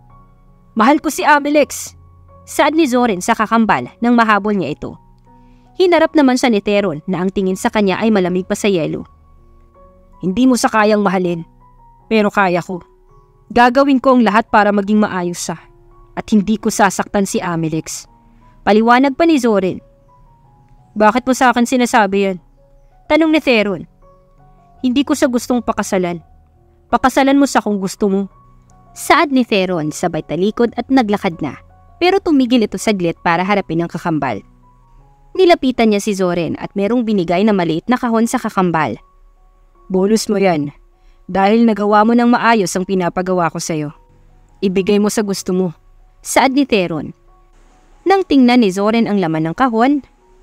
Mahal ko si Amelix! Saad ni Zoren sa kakambal nang mahabol niya ito. Hinarap naman siya ni Theron na ang tingin sa kanya ay malamig pa sa yelo. Hindi mo sa kayang mahalin, pero kaya ko. Gagawin ko ang lahat para maging maayos siya at hindi ko sasaktan si Amelix. Paliwanag pa ni Zoren. Bakit mo sa akin sinasabi yan? Tanong ni Theron. Hindi ko siya gustong pakasalan. Pakasalan mo sa kung gusto mo. Saad ni Theron sabay talikod at naglakad na. Pero tumigil ito saglit para harapin ang kakambal. Nilapitan niya si Zoren at merong binigay na maliit na kahon sa kakambal. Bonus mo yan, dahil nagawa mo ng maayos ang pinapagawa ko sa'yo. Ibigay mo sa gusto mo. Saad ni Theron. Nang tingnan ni Zoren ang laman ng kahon,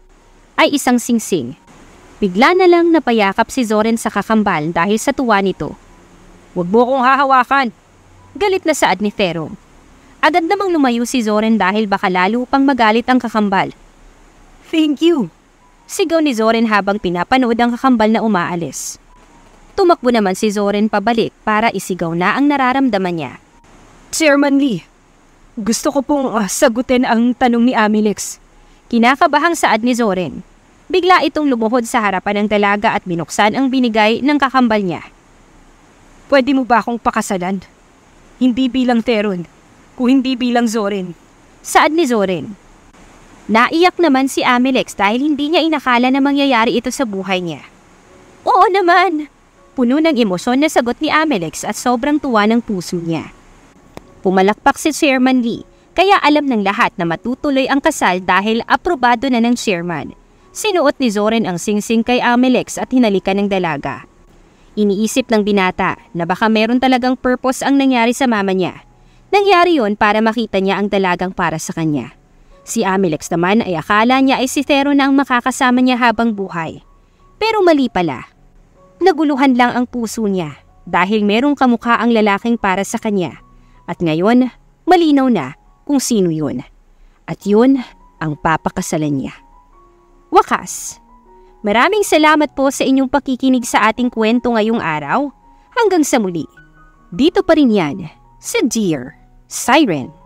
ay isang singsing. Bigla na lang napayakap si Zoren sa kakambal dahil sa tuwa nito. Huwag mo akong hahawakan! Galit na saad ni Theron. Agad namang lumayo si Zoren dahil baka lalo pang magalit ang kakambal. Thank you! Sigaw ni Zoren habang pinapanood ang kakambal na umaalis. Tumakbo naman si Zoren pabalik para isigaw na ang nararamdaman niya. Chairman Lee, gusto ko pong sagutin ang tanong ni Amelix. Kinakabahang saad ni Zoren. Bigla itong lumuhod sa harapan ng dalaga at binuksan ang binigay ng kakambal niya. Pwede mo ba akong pakasalan? Hindi bilang Theron. Kung hindi bilang Zoren. Saad ni Zoren. Naiyak naman si Amelix dahil hindi niya inakala na mangyayari ito sa buhay niya. Oo naman! Puno ng emosyon na sagot ni Amelix at sobrang tuwa ng puso niya. Pumalakpak si Chairman Lee, kaya alam ng lahat na matutuloy ang kasal dahil aprobado na ng chairman. Sinuot ni Zoren ang singsing kay Amelix at hinalikan ng dalaga. Iniisip ng binata na baka meron talagang purpose ang nangyari sa mama niya. Nangyari yon para makita niya ang dalagang para sa kanya. Si Amelix naman ay akala niya ay si Theron na ang makakasama niya habang buhay. Pero mali pala. Naguluhan lang ang puso niya dahil merong kamukha ang lalaking para sa kanya. At ngayon, malinaw na kung sino yun. At yun ang papakasalan niya. Wakas. Maraming salamat po sa inyong pakikinig sa ating kwento ngayong araw. Hanggang sa muli. Dito pa rin yan sa Dear Siren.